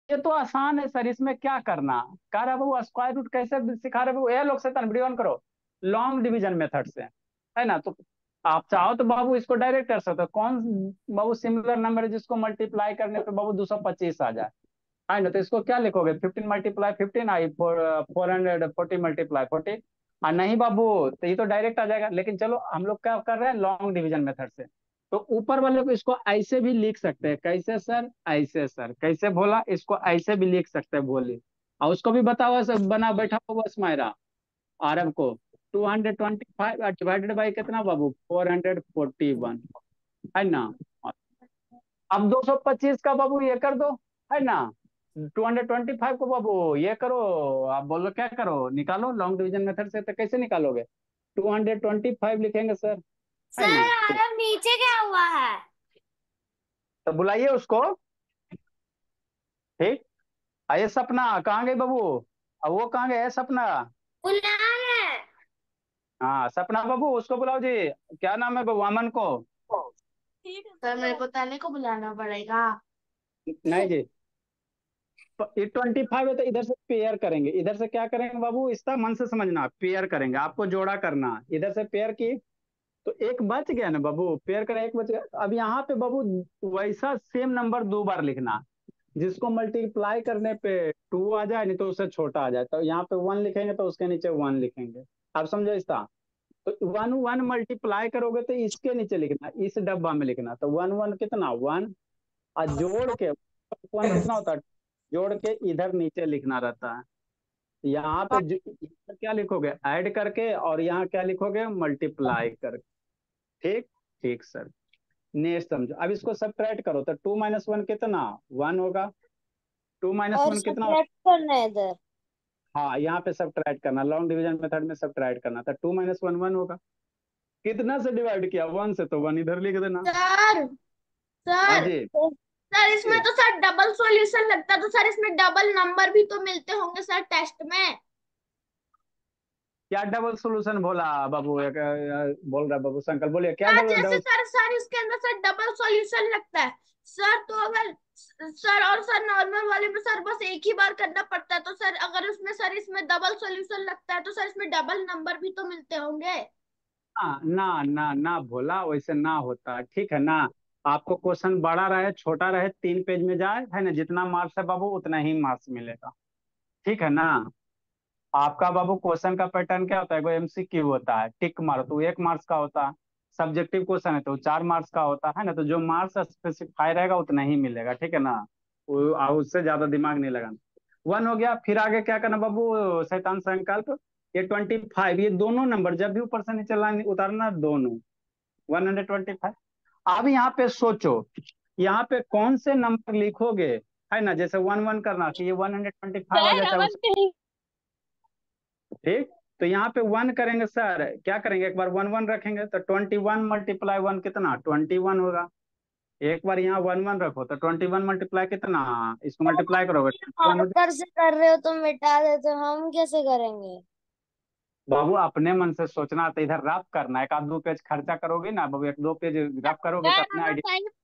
ये तो आसान है सर, इसमें क्या करना। कह रहा है वो स्क्वायर रूट कैसे सिखा रहे वो, ये लोग से वीडियो ऑन करो। लॉन्ग डिवीजन मेथड से, है ना। तो आप चाहो तो बाबू इसको डायरेक्ट कर सकते हो। कौन बाबू सिमिलर नंबर है जिसको मल्टीप्लाई करने पे बाबू 225 आ जाए, है ना। तो इसको क्या लिखोगे, 15 × 15 आई, 440 × 40 और नहीं बाबू, तो ये तो डायरेक्ट आ जाएगा। लेकिन चलो हम लोग क्या कर रहे हैं, लॉन्ग डिवीजन मेथड से। तो ऊपर वाले को इसको ऐसे भी लिख सकते हैं, कैसे सर, ऐसे सर, कैसे बोला, इसको ऐसे भी लिख सकते हैं, बोलिए। और उसको भी बताओ सर, बना बैठा होगा स्माइरा आरब को। 225 डिवाइडेड बाई कितना बाबू, 441, है ना। अब 225 का बाबू ये कर दो, है ना। 225 को बाबू ये करो। आप बोलो क्या करो, निकालो लॉन्ग डिवीजन मेथड से। तो कैसे निकालोगे, 225 लिखेंगे सर, है ना। सर आरव नीचे क्या हुआ है? तो बुलाइए उसको। ठीक। आइए सपना, कहाँ गई बाबू। अब वो कहाँ गए है सपना। बुला है। हाँ सपना बाबू, उसको बुलाओ जी। क्या नाम है बाबू, अमन को। ठीक है सर, मेरे को ताने को बुलाना पड़ेगा। नहीं जी, ये 25 है तो इधर से पेयर करेंगे। इधर से क्या करेंगे बाबू, इसका मन से समझना, पेयर करेंगे, आपको जोड़ा करना। इधर से पेयर की तो एक बच गया ना बाबू, पेयर करें एक बच गया। अब यहाँ पे बाबू वैसा सेम नंबर दो बार लिखना, जिसको मल्टीप्लाई करने पे टू आ जाए, नहीं तो उससे छोटा आ जाए। तो यहाँ पे वन लिखेंगे तो उसके नीचे वन लिखेंगे। आप समझो इसका। तो वन वन मल्टीप्लाई करोगे तो इसके नीचे लिखना, इस डब्बा में लिखना। तो वन वन कितना, वन। और जोड़ के वन कितना होता है, जोड़ के इधर नीचे लिखना रहता है। यहाँ पे इधर क्या लिखोगे, ऐड करके, और यहाँ क्या लिखोगे, मल्टीप्लाई करके। ठीक। ठीक सर। नेक्स्ट समझो, अब इसको सब्ट्रैक्ट करो। तो 2 - 1 कितना, वन होगा। 2 - और 1 कितना होगा? सब्ट्रैक्ट करना है इधर। हाँ यहाँ पे सब्ट्रैक्ट करना, लॉन्ग डिवीजन मेथड में सब्ट्रैक्ट करना था। 2 - 1 वन होगा। कितना से डिवाइड किया, वन से, तो वन इधर लिख देना। सर हाँ सर जी। सर इसमें जी। तो सर डबल सॉल्यूशन लगता है, तो सर इसमें डबल नंबर भी तो मिलते होंगे सर टेस्ट में। क्या डबल सोल्यूशन बोला बाबू, बोल रहा बाबू शंकर, बोलिए क्या सर डबल जैसे डबल। सर सर इसके अंदर सर डबल सॉल्यूशन लगता है सर, तो अगर सर और सर नॉर्मल वाले में सर बस एक ही बार करना पड़ता है, तो सर अगर उसमें सर इसमें डबल सॉल्यूशन लगता है तो सर इसमें डबल नंबर भी तो मिलते होंगे। ना ना ना ना भोला, वैसे ना होता, ठीक है ना। आपको क्वेश्चन बड़ा रहे छोटा रहे, 3 पेज में जाए, है ना, जितना मार्क्स है बाबू उतना ही मार्क्स मिलेगा। ठीक है ना। आपका बाबू क्वेश्चन का पैटर्न क्या होता है, कोई एमसीक्यू होता है, टिक मारो तो 1 मार्क्स का होता है। सब्जेक्टिव क्वेश्चन है तो 4 मार्क्स का होता है ना। तो जो मार्क्स स्पेसिफाई रहेगा उतना ही मिलेगा, ठीक है ना। उससे ज्यादा दिमाग नहीं लगाना। वन हो गया, फिर आगे क्या करना बाबू, शैतान संकल्प। ये 25, ये दोनों नंबर जब भी ऊपर से नीचे लाइन उतारना, दोनों 125। अब यहाँ पे सोचो, यहाँ पे कौन से नंबर लिखोगे, है ना। जैसे वन वन करना कि ये 125 आ सर जाए, चाहे अवन उस। कहीं। ठीक। तो यहाँ पे वन करेंगे सर, क्या करेंगे, एक बार वन वन रखेंगे तो 21 × 1 कितना, 21 होगा। एक बार यहाँ वन वन रखो तो 21 मल्टीप्लाई कितना, इसको मल्टीप्लाई करोगे 21 हो जाएगा। मार्कर से कर रहे हो तो मिटा देते, हम कैसे करेंगे? बाबू अपने मन से सोचना, तो इधर रफ करना, एक आध दो पेज खर्चा करोगे ना बाबू, 1 2 पेज रफ करोगे तो सर अपने अगर आइडिया। सही।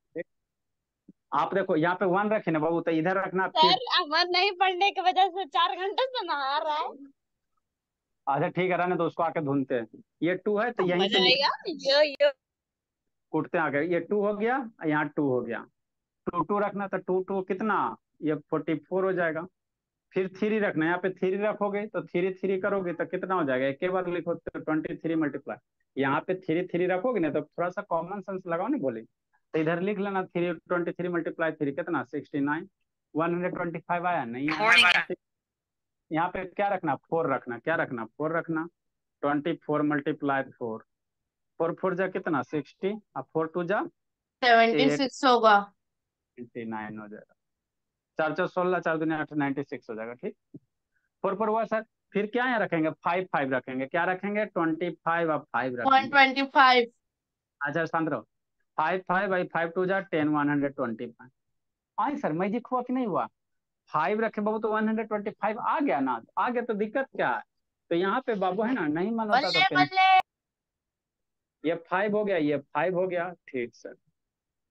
आप देखो यहाँ पे वन रखे ना बाबू, तो इधर रखना फिर। सर अमन नहीं पढ़ने की वजह से 4 घंटे से नहा रहा है। अच्छा ठीक है, रहने तो उसको आके धुनते हैं। ये टू है तो यहीं पे मजा आएगा। यो। कूटते हैं आगे। ये टू हो गया, यहाँ टू हो गया। टू टू रखना तो टू टू कितना, ये 44 हो जाएगा। फिर थ्री रखना, यहाँ पे थ्री रखोगे तो थ्री थ्री करोगे तो कितना हो जाएगा, एक के बार लिखो तो 23 मल्टीप्लाई। यहाँ पे थ्री थ्री रखोगे ना तो थोड़ा सा कॉमन सेंस लगाओ ना, बोले तो इधर लिख लेना, 23 मल्टीप्लाई 3 कितना, 69। 125 आया नहीं आया। यहाँ पे क्या रखना, फोर रखना, क्या रखना, फोर रखना। 24 × 4, फोर फोर जा कितना, 60, और फोर टू जा 76 होगा। 89 हो जाएगा। चार चार 16, चार दूनी 8, 96 हो जाएगा। ठीक। फोर फोर हुआ सर। फिर क्या यहाँ रखेंगे, फाइव फाइव रखेंगे, क्या रखेंगे, 25 और फाइव रखेंगे। 125। अच्छा शांत रहो। Five five by five two जा 10, 125। हाँ सर मैजिक हुआ कि नहीं हुआ। फाइव रखे बाबू तो 125 आ गया ना, आ गया तो दिक्कत क्या है। तो यहाँ पे बाबू है ना, नहीं मन होता तो बल्ले टेंशन। बल्ले। ये फाइव हो गया, ये फाइव हो गया, ठीक सर।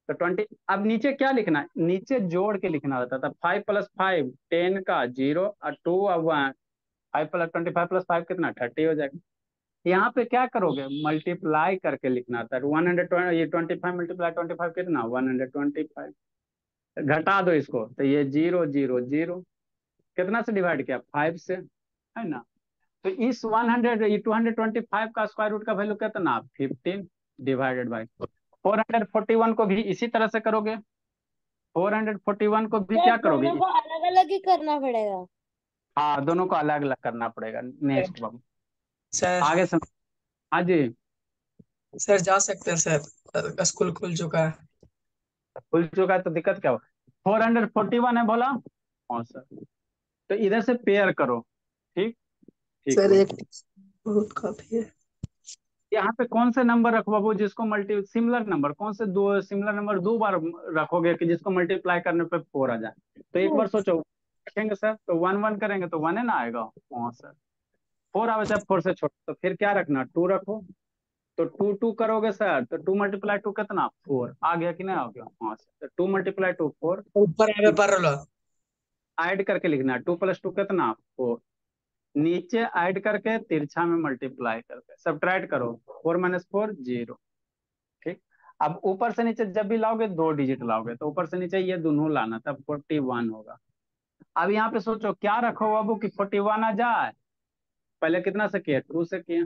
तो 20। अब नीचे क्या लिखना है, नीचे जोड़ के लिखना होता था। 5 + 5 10 का 0 और 2 और 1। 5 + 25 + 5 कितना 30 हो जाएगा। यहाँ पे क्या करोगे, मल्टीप्लाई करके लिखना था। 120, ये 25 × 25 कितना 125। घटा दो इसको तो ये 0 0 0। कितना से डिवाइड किया 5 से, है ना। तो इस 225 का स्क्वायर रूट का वैल्यू कितना 15 डिवाइडेड बाई 441 को भी इसी तरह से करोगे। 441 को भी सर क्या करोगे। दोनों को अलग अलग ही करना पड़ेगा। हाँ दोनों को अलग अलग करना पड़ेगा। नेक्स्ट बाबू सर आगे समझ। हाँ जी। सर जा सकते हैं सर, स्कूल खुल चुका है। खुल चुका है तो दिक्कत क्या हो। 441 है बोला। हाँ सर। तो इधर से पेयर करो। ठीक। ठीक सर बोलो। एक बहुत काफी है। यहाँ पे कौन से नंबर रखो बाबू जिसको मल्टी सिमिलर नंबर, कौन से दो सिमिलर नंबर दो बार रखोगे कि जिसको मल्टीप्लाई करने पे 4 आ जाए। तो एक बार सोचो रखेंगे सर तो 1 1 करेंगे तो 1 है ना आएगा। हाँ सर। 4 आवे चाहे 4 से छोटा तो फिर क्या रखना 2 रखो। तो 2 2 करोगे सर तो 2 × 2 कितना 4 आ गया कि नहीं आ गया। हाँ सर। तो 2 × 2 4। ऊपर आवे पर लो। ऐड करके लिखना 2 + 2 कितना 4। नीचे ऐड करके तिरछा में मल्टीप्लाई करके सब्ट्रैक्ट करो। 4 - 4 0। ठीक। अब ऊपर से नीचे जब भी लाओगे 2 डिजिट लाओगे तो ऊपर से नीचे ये दोनों लाना तब 41 होगा। अब यहाँ पे सोचो क्या रखो बाबू कि 41 आ जाए। पहले कितना से किए 2 से किए।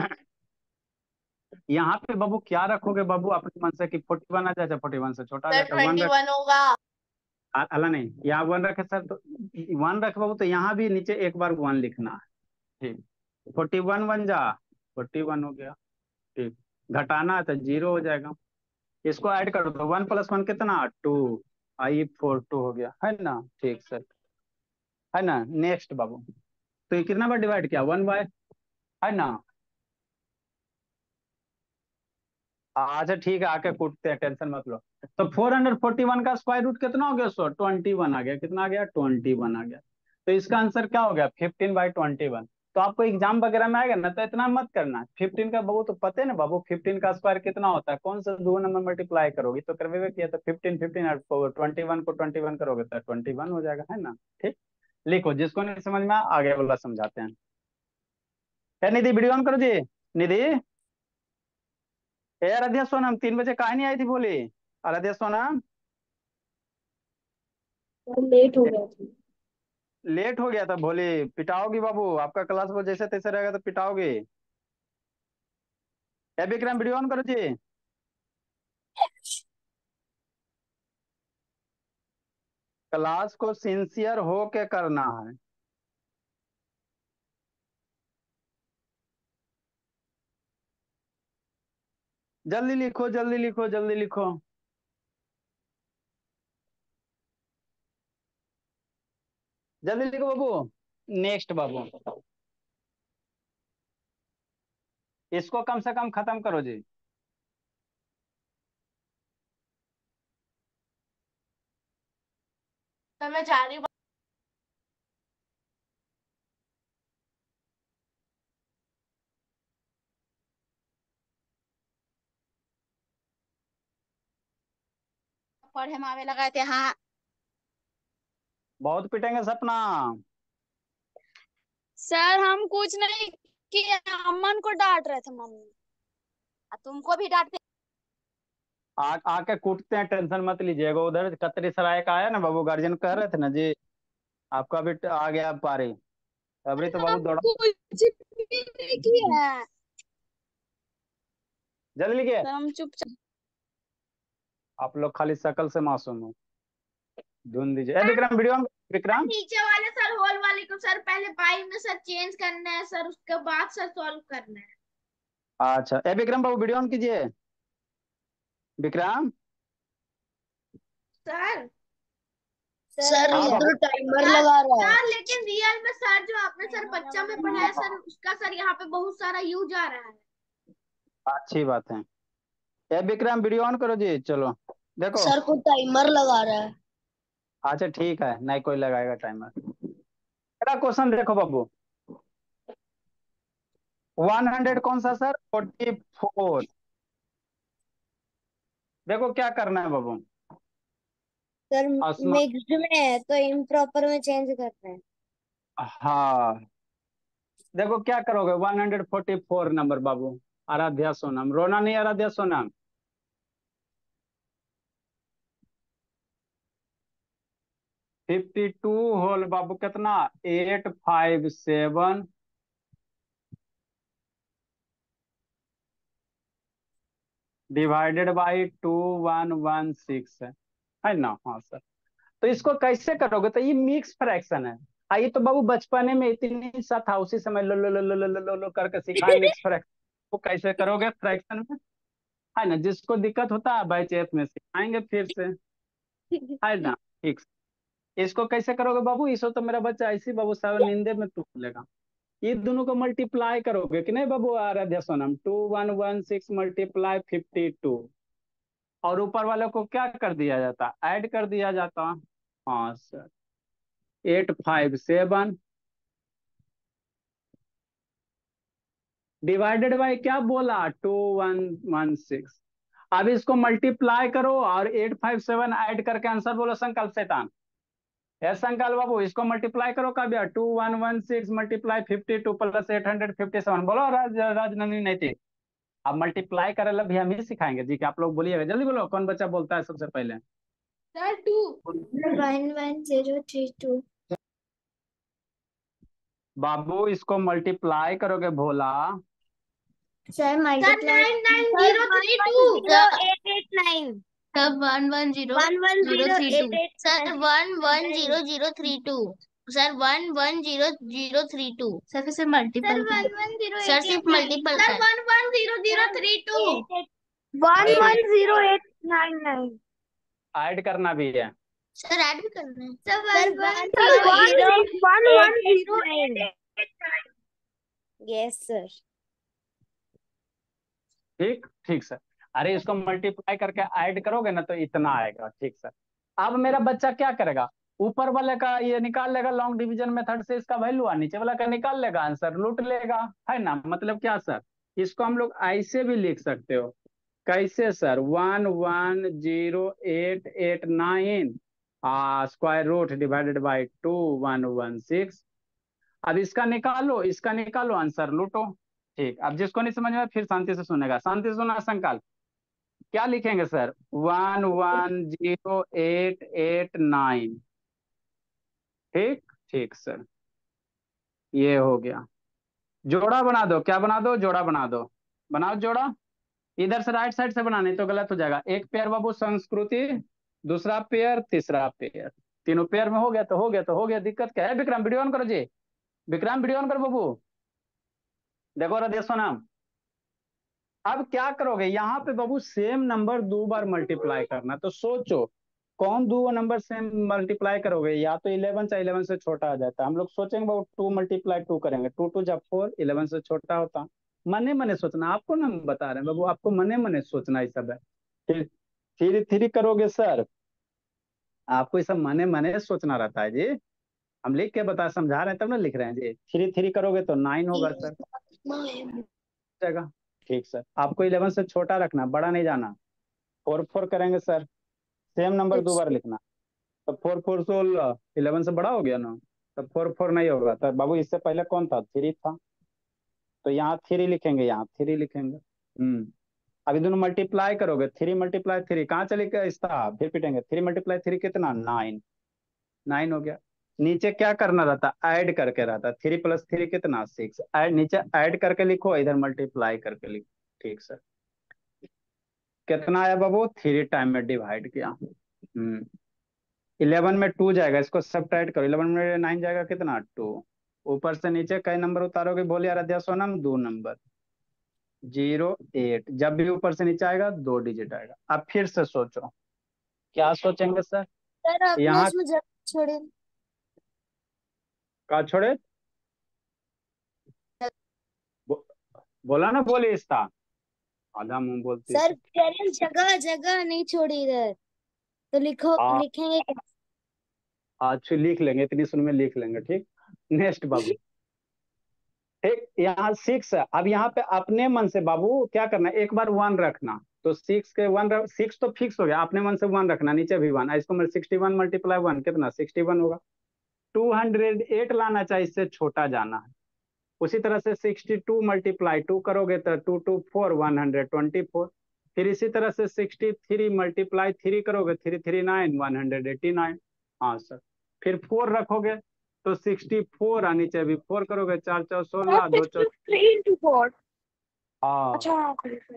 यहाँ पे बाबू क्या रखोगे बाबू अपने मन से कि 41 आ जाए चाहे 41 से छोटा आ जाए। सर तो 1 रख 21 होगा। अला नहीं यहाँ 1 रखे सर तो 1 रखे बाबू तो यहाँ भी नीचे एक बार 1 लिखना है। ठीक। 41 बन जा 41 हो गया। ठीक। घटाना है तो 0 हो जाएगा। इसको ऐड कर दो 1 + 1 कितना 2। आई 4 2 हो गया है ना। ठीक सर। है ना। नेक्स्ट बाबू। तो ये कितना बार डिवाइड किया 1 बाय, है ना। अच्छा ठीक है आके कूटते हैं टेंशन मत लो। तो 441 का स्क्वायर रूट कितना हो गया सो 21 आ गया। कितना आ गया 21 आ गया। तो इसका आंसर क्या हो गया 15/21। तो आपको एग्जाम वगैरह में आएगा ना तो इतना मत करना 15 का बाबू तो पता है ना बाबू 15 का स्क्वायर कितना होता है, कौन सा दो नंबर मल्टीप्लाई करोगे तो करवे किया तो 15 15 और 21 को 21 करोगे तो 21 हो जाएगा, है ना। ठीक। लिखो जिसको नहीं समझ में आगे वाला समझाते हैं। क्या निधि वीडियो ऑन करो जी। निधि ए आराध्या सोनम 3 बजे कहा नहीं आई थी बोली। आराध्या सोनम लेट हो गया था। लेट हो गया था भोली। पिटाओगी बाबू आपका क्लास वो जैसे तैसे रहेगा तो पिटाओगी। ए विक्रम वीडियो ऑन करो जी। क्लास को सिंसियर हो के करना है। जल्दी लिखो जल्दी लिखो जल्दी लिखो। जल्दी लिखो बाबू। नेक्स्ट बाबू इसको कम से कम खत्म करो जी। तो मैं जा रही हूँ। पढ़े मावे लगाए थे हाँ। बहुत पिटेंगे सपना। सर हम कुछ नहीं किए, अमन को डांट रहे थे मम्मी। तुमको भी डांटते। आके कूटते हैं टेंशन मत लीजिएगा। उधर कतरी सराय का आया ना बाबू गार्जियन कह रहे थे ना जी आपका भी आ गया पारी। अबरी तो बाबू हम दौड़ा। कुछ भी नहीं किया है। जल्दी लिखिए। सर हम चुपचाप। आप लोग खाली शकल से मासूम हो। ढूंढ दीजिए ए विक्रम वीडियो ऑन। विक्रम नीचे वाले सर होल वाले को सर पहले बाई में सर चेंज करना है सर, उसके बाद सर सॉल्व करना है। अच्छा ए विक्रम बाबू वीडियो ऑन कीजिए। विक्रम सर सर हाँ ये बाबू। तो टाइमर लगा रहा है। सर लेकिन रियल में सर जो आपने सर बच्चा में पढ़ाया सर उसका सर यहाँ पे बहुत सारा यूज आ रहा है। अच्छी बात है। ए विक्रम वीडियो ऑन करो जी चलो। देखो सर को टाइमर लगा रहा है। अच्छा ठीक है नहीं कोई लगाएगा टाइमर। मेरा क्वेश्चन देखो बाबू 100 कौन सा सर 44। देखो क्या करना है बाबू, सर आसमान, मिक्स्ड में है तो इम्प्रॉपर में चेंज करना है। हाँ देखो क्या करोगे, 144 नंबर बाबू। आराध्या सोनम, रोना नहीं आराध्या सोनम। 52 होल बाबू कितना, 857 डिवाइडेड बाई 2116 है ना। हाँ सर, तो इसको कैसे करोगे, तो ये मिक्स फ्रैक्शन है। ये तो बाबू बचपने में इतनी सा था, उसी समय लो लो लो लो लो लो लो लो करके सिखाए मिक्स फ्रैक्शन। वो कैसे करोगे फ्रैक्शन में, है ना। जिसको दिक्कत होता है बैच एफ में सिखाएंगे फिर से, है ना। ठीक, इसको कैसे करोगे बाबू, इसको तो मेरा बच्चा ऐसी बाबू साहब नींदे में तू लेगा। ये दोनों को मल्टीप्लाई करोगे कि नहीं बाबू आराध्या सोनम, 2116 मल्टीप्लाई 52, और ऊपर वाले को क्या कर दिया जाता, ऐड कर दिया जाता। हाँ सर, 857 डिवाइडेड बाय क्या बोला, 2116। अब इसको मल्टीप्लाई करो और 857 ऐड करके आंसर बोलो संकल्प शैतान। यस संकल्प बाबू, इसको मल्टीप्लाई करो कब यार, 2116 मल्टीप्लाई 52 प्लस 857 बोलो राजनंदिनी नैतिक। अब मल्टीप्लाई करे लब भी हम ही सिखाएंगे जी, कि आप लोग बोलिएगा, जल्दी बोलो कौन बच्चा बोलता है सबसे पहले। सर 2। 11032। बाबू इसको मल्टीप्लाई करोगे Bhola, sir sir multiply 99032। 11088 sir 110032। 11088 sir 110032। Sir 110032। Sir फिर से मल्टीपल सर सर सिर्फ मल्टीपल सर 110032। 11089 ऐड करना भी है। सर ऐड भी करना है। सर 11088। Yes sir. ठीक ठीक सर। अरे इसको मल्टीप्लाई करके ऐड करोगे ना तो इतना आएगा। ठीक सर, अब मेरा बच्चा क्या करेगा, ऊपर वाले का ये निकाल लेगा लॉन्ग डिवीजन मेथड से इसका वैल्यू, और नीचे वाला का निकाल लेगा आंसर लूट लेगा, है ना। मतलब क्या सर, इसको हम लोग ऐसे भी लिख सकते हो। कैसे sir, 11088 square root divided by 2116। अब इसका निकालो, इसका निकालो, आंसर लूटो। ठीक, अब जिसको नहीं समझ में फिर शांति से सुनेगा, शांति से सुना संकल्प। क्या लिखेंगे सर, 11088 ठीक ठीक सर, ये हो गया। जोड़ा बना दो, क्या बना दो, जोड़ा बना दो, बनाओ जोड़ा। इधर से राइट साइड से बनाने तो गलत हो जाएगा। एक पेयर बाबू संस्कृति, दूसरा पेयर, तीसरा पेयर, तीनों पेयर में हो गया तो हो गया तो हो गया, दिक्कत क्या है। विक्रम वीडियो ऑन करो जी, विक्रम वीडियो ऑन करो बाबू, देखो रहा देखो नाम। अब क्या करोगे यहाँ पे बाबू, सेम नंबर दो बार मल्टीप्लाई करना, तो सोचो कौन दो नंबर सेम मल्टीप्लाई करोगे, या तो 11 चाहे 11 से छोटा आ जाता है। हम लोग सोचेंगे बाबू 2 मल्टीप्लाई 2 करेंगे, 2 2 जब 4, 11 से छोटा होता। मने मने सोचना, आपको ना हम बता रहे हैं बाबू, आपको मने मने सोचना ही सब है। फिर थ्री थ्री करोगे सर, आपको ये सब मने मने सोचना रहता है जी। हम लिख के बता समझा रहे हैं तब ना लिख रहे हैं जी। थ्री थ्री करोगे तो 9 होगा सर, जाएगा। ठीक सर, आपको 11 से छोटा रखना, बड़ा नहीं जाना। 4 4 करेंगे सर, सेम नंबर दो बार लिखना। तो 4 4 16, 11 से बड़ा हो गया ना, तो 4 4 नहीं होगा। तो बाबू इससे पहले कौन था, 3 था, तो यहाँ 3 लिखेंगे, यहाँ 3 लिखेंगे। अभी दोनों मल्टीप्लाई करोगे, 3 मल्टीप्लाई 3 कहाँ चले गया इसका, फिर पिटेंगे। 3 मल्टीप्लाई 3 कितना, 9, 9 हो गया। नीचे क्या करना रहता, ऐड करके रहता, 3 प्लस 3 कितना, 6। ऐड नीचे ऐड करके लिखो, इधर मल्टीप्लाई करके लिखो। ठीक सर, कितना आया बाबू, 3 टाइम में डिवाइड किया। 11 में 2 जाएगा, इसको सब्ट्रैक्ट करो, 11 में 9 जाएगा कितना, 2। ऊपर से नीचे कई नंबर उतारोगे, बोलिए आराध्या सोनम, 2 नंबर, 08। जब भी ऊपर से नीचे आएगा 2 डिजिट आएगा। अब फिर से सोचो, क्या सोचेंगे सर, सर आपने यहाँ इसमें जगह छोड़ी। का छोड़े, बो, बोला ना, बोले इसका आधा मुंह बोलती सर थी। कह रहे हैं जगह जगह नहीं छोड़ी इधर, तो लिखो लिखेंगे क्या? अच्छा लिख लेंगे, इतनी सुन में लिख लेंगे। ठीक, नेक्स्ट बाबू। ठीक, यहाँ 6 है। अब यहाँ पे अपने मन से बाबू क्या करना है, एक बार 1 रखना, तो 6 तो फिक्स हो गया, अपने मन से 1 रखना, नीचे भी 1, इसको 61 मल्टीप्लाई 1 कितना 61 होगा। 208 लाना चाहिए, इससे छोटा जाना है। उसी तरह से 62 मल्टीप्लाई 2 करोगे तो 2 2 4 124। फिर इसी तरह से 63 मल्टीप्लाई 3 करोगे 3 3 9 189। हाँ सर। फिर 4 रखोगे तो 64, और नीचे भी 4 करोगे, 4 4 16, 2 4। 3 into 4। हाँ अच्छा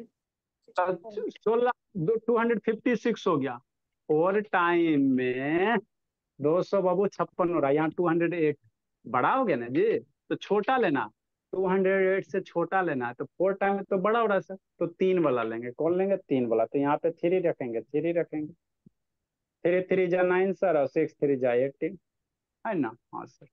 16, 256 हो गया। और टाइम में 200 बाबू 56 हो रहा है, यहाँ 208 बड़ा हो गया ना जी, तो छोटा लेना। 208 से छोटा लेना है, तो 4 टाइम तो बड़ा हो रहा है सर, तो 3 वाला लेंगे। कौन लेंगे? 3 वाला। तो यहाँ पे 3 रखेंगे, 3 रखेंगे। 3 3 जा 9 सर, और 6 3 जा 18, है ना। हाँ सर।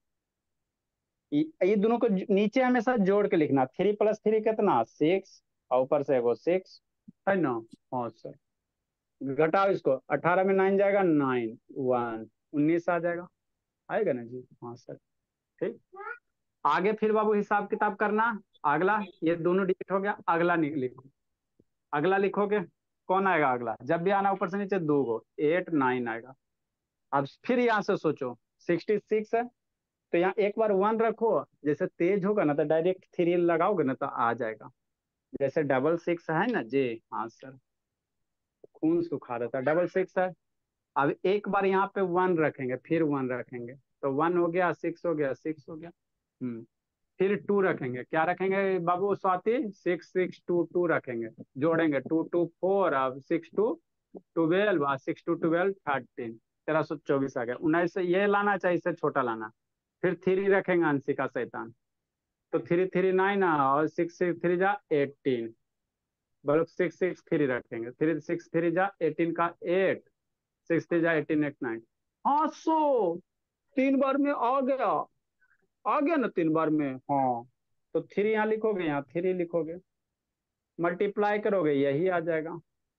ये दोनों को नीचे हमेशा जोड़ के लिखना, 3 + 3 कितना 6, और ऊपर से वो 6, है ना। हाँ सर। घटाओ इसको, 18 में 9 जाएगा, 9 1 19 आ जाएगा, आएगा ना जी। हाँ सर। ठीक। आगे फिर बाबू हिसाब किताब करना। अगला, ये दोनों डिजिट हो गया, अगला लिखो। अगला लिखोगे, कौन आएगा अगला? जब भी आना ऊपर से नीचे 2 गो, 8 9 आएगा। अब फिर यहाँ से सोचो, 66 है, तो यहाँ एक बार 1 रखो, जैसे तेज होगा ना तो डायरेक्ट 3 लगाओगे ना तो आ जाएगा। जैसे 66 है ना जी। हाँ सर। खून सुखा देता, 66 है। अब एक बार यहाँ पे 1 रखेंगे, फिर 1 रखेंगे, तो 1 हो गया, 6 हो गया, 6 हो गया। फिर 2 रखेंगे, क्या रखेंगे बाबू स्वाति? 6 6 2 2 रखेंगे, जोड़ेंगे 2 2 4, अब 6 2 12, और 6 2 12 13, 1324 आ गया। 19 से ये लाना चाहिए, इससे छोटा लाना। फिर 3 रखेंगे, अंशी का शैतान, तो 3 3 9, और 6 6 3 जा 18, बल्कि 6 6 3 रखेंगे, 3 6 3 जा 18 का 8, 6 3 जा 18 8 9। हाँ सो 3 बार में आ गया, आ गया ना 3 बार में। हाँ, तो 3 यहाँ लिखोगे, यहाँ 3 लिखोगे, मल्टीप्लाई करोगे, यही आ जाएगा।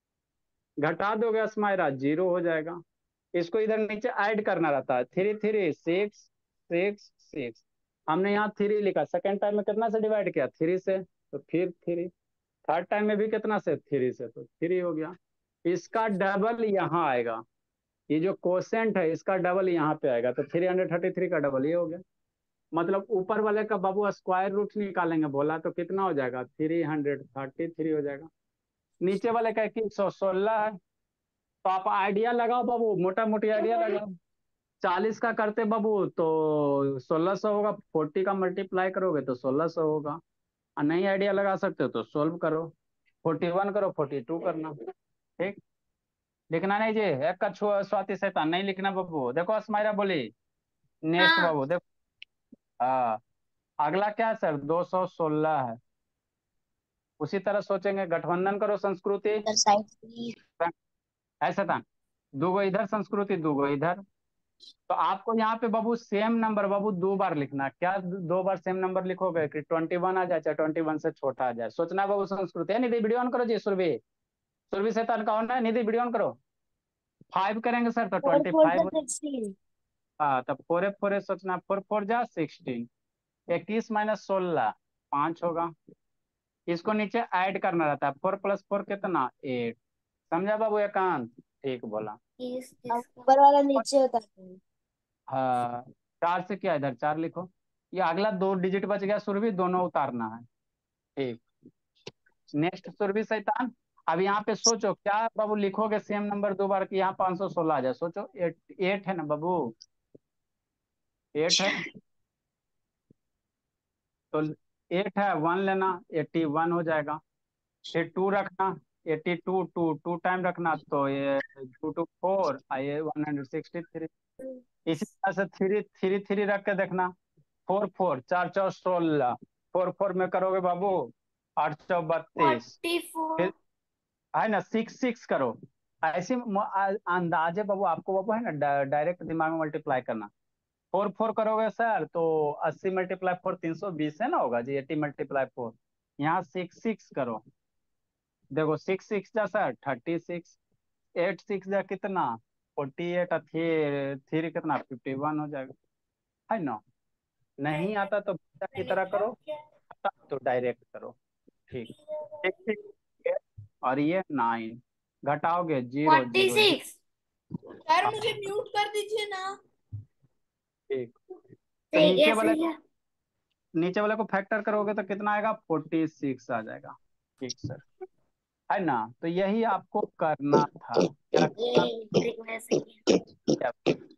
घटा दोगे अस्माइरा, 0 हो जाएगा। इसको इधर नीचे ऐड करना रहता है, 3 3 6 6 6। हमने यहाँ 3 लिखा, सेकेंड टाइम में कितना से डिवाइड किया? 3 से, तो फिर 3। थर्ड टाइम में भी कितना से? 3 से, तो 3 हो गया। इसका डबल यहाँ आएगा, ये जो कोसेंट है इसका डबल यहाँ पे आएगा, तो 333 का डबल ये हो गया। मतलब ऊपर वाले का बाबू स्क्वायर रूट निकालेंगे बोला, तो कितना हो जाएगा? 333 हो जाएगा। नीचे वाले का 116 है, तो आप आइडिया लगाओ बाबू, मोटा मोटी आइडिया लगाओ। 40 का करते बाबू तो 1600 होगा, 40 का मल्टीप्लाई करोगे तो 1600 होगा। और नहीं आइडिया लगा सकते हो तो सोल्व करो, 41 करो, 42 करना। ठीक। लिखना नहीं जी, एक का स्वाति शैतान नहीं लिखना बाबू। देखो अस्माइरा बोली नेक्स्ट हाँ बाबू, देखो। हाँ, अगला क्या है सर? 216 है। उसी तरह सोचेंगे, गठबंधन करो संस्कृति, एक्सरसाइज। ऐसा था। 2 गो इधर संस्कृति, 2 गो इधर। तो आपको यहाँ पे बाबू सेम नंबर बाबू 2 बार लिखना। क्या 2 बार सेम नंबर लिखोगे कि 21 आ जाए चाहे 21 से छोटा आ जाए? सोचना है बाबू संस्कृति है। निधि वीडियो ऑन करो जी, सुरभि, सुरभि से तन का होना है, निधि वीडियो ऑन करो। 5 करेंगे सर तो 4 4 25। 16। हाँ, तब 4 4 सोचना, 4 4 जा 16, 21 - 16 5 होगा। इसको नीचे ऐड करना रहता है, 4 + 4 कितना 8। समझा बाबू एकांत? ठीक बोला। ऊपर वाला नीचे उतारते हैं। हाँ, 4 से क्या, इधर 4 लिखो। ये अगला 2 डिजिट बच गया सुरभि, दोनों उतारना है। ठीक। नेक्स्ट सुरभि शैतान। अब यहाँ पे सोचो क्या बाबू लिखोगे सेम नंबर 2 बार की, यहाँ 516 आ जाए। सोचो 8 है ना बाबू, 8 है तो 8 है, 1 लेना, 81 हो जाएगा। फिर 2 रखना, 82 2 2 टाइम रखना, तो ये 2 2 4, ये 163। इसी तरह से 3 3 3 रख के देखना, 4 4 4 4 16, 4 4 में करोगे बाबू 8 4 32। 44। फिर है ना 6 6 करो। ऐसे अंदाजे बाबू आपको बाबू है ना डायरेक्ट दिमाग में मल्टीप्लाई करना। 4 4 करोगे सर तो 80 × 4 320 है ना, होगा जी। 80 × 4, यहाँ 6 6 करो। देखो 6 6 जा सर 36, 8 6 जा कितना 48, और 3 कितना 51 हो जाएगा, है ना। नहीं आता तो बच्चा की तरह करो, आता तो डायरेक्ट करो। ठीक। ठीक ठीक। और ये 9, घटाओगे 0 0 0। 46। सर मुझे म्यूट कर दीजिए ना। ठीक, तो ठीक है सही है। नीचे वाले को फैक्टर करोगे तो कितना आएगा, 46 आ जाएगा। ठीक सर, है ना। तो यही आपको करना था, क्या करना था?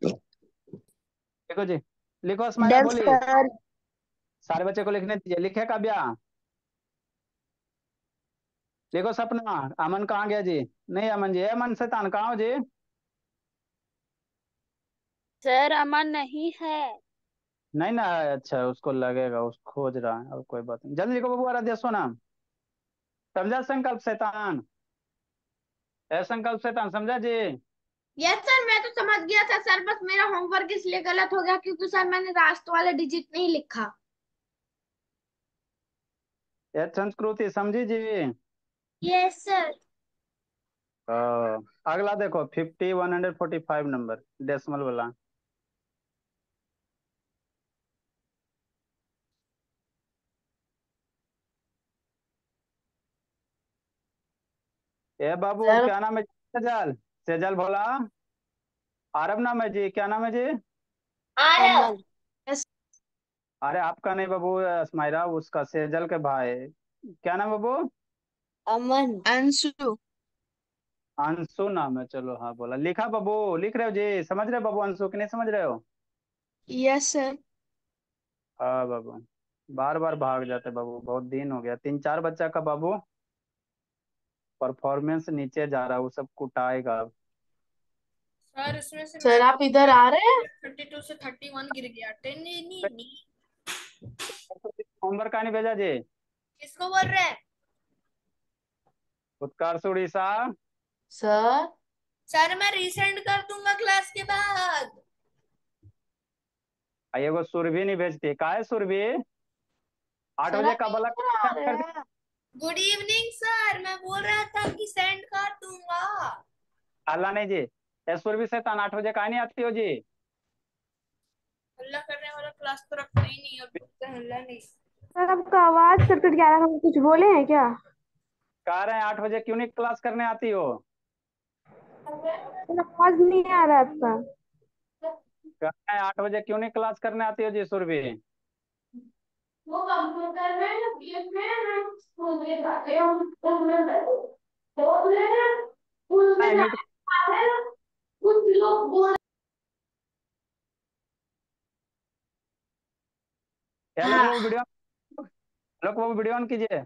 देखो जी, लिखो स्माइला डन बोली। सर। सारे बच्चे को लिखने दीजिए, लिखे काव्या। देखो सपना, अमन कहाँ गया जी? नहीं अमन जी, अमन शैतान कहाँ हो जी? सर अमन नहीं है। नहीं ना, अच्छा उसको लगेगा, उस खोज रहा है, और कोई बात नहीं। जल्दी लिखो बाबू, आराध्या सोना। समझा संकल्प शैतान? है संकल्प शैतान, समझा जी? यस सर, मैं तो समझ गया था सर, बस मेरा होमवर्क इसलिए गलत हो गया क्योंकि सर मैंने राष्ट्र वाला डिजिट नहीं लिखा। ये संस्कृति समझी जी? Yes sir. अगला देखो, 50 145 नंबर, डेसिमल वाला। ए बाबू सर क्या नाम है? सेजल, सेजल भोला। आरब नाम है जी, क्या नाम है जी? आरव। अमन। अरे आपका नहीं बाबू, स्माइरा उसका, सेजल के भाई। क्या नाम है बाबू? अमन। अंशु। अंशु नाम है, चलो हाँ बोला, लिखा बाबू, लिख रहे हो जी? समझ रहे हो बाबू अंशु की नहीं समझ रहे हो? Yes sir. हाँ बाबू, बार बार भाग जाते बाबू, बहुत दिन हो गया। 3 4 बच्चा का बाबू परफॉर्मेंस नीचे जा रहा है, वो सब कुटाएगा अब। सर उसमें से सर आप इधर आ रहे हैं? 32 से 31 गिर गया। 10 नहीं। होमवर्क का नहीं भेजा जी? किसको बोल रहे हैं? उत्कर्ष उड़ीसा। सर सर मैं रिसेंड कर दूंगा क्लास के बाद। ये वो सुरभि नहीं भेजती, का है सुरभि? 8 सर बजे आप का बोला इधर आ रहे कर दी। हैं? गुड इवनिंग सर, मैं बोल रहा था कि सेंड कर दूंगा। हल्ला नहीं जी, ये सुरभि से 8 बजे का नहीं आती हो जी? हल्ला करने वाला क्लास तो रखना ही नहीं, और बोलते हल्ला नहीं। सर आपका आवाज कट कट के आ रहा है, हम कुछ बोले हैं क्या? कह रहे हैं 8 बजे क्यों नहीं क्लास करने आती हो? सर आवाज नहीं आ रहा है आपका। कह रहे हैं 8 बजे क्यों नहीं क्लास करने आती हो जी सुरभि? वो कंप्यूटर में में स्कूल में जाते हैं, हम स्कूल में स्कूल में म्यूट। जाते हैं। कुछ लोग बोल। लोग हाँ। वो वीडियो, लोग वो वीडियो ऑन कीजिए।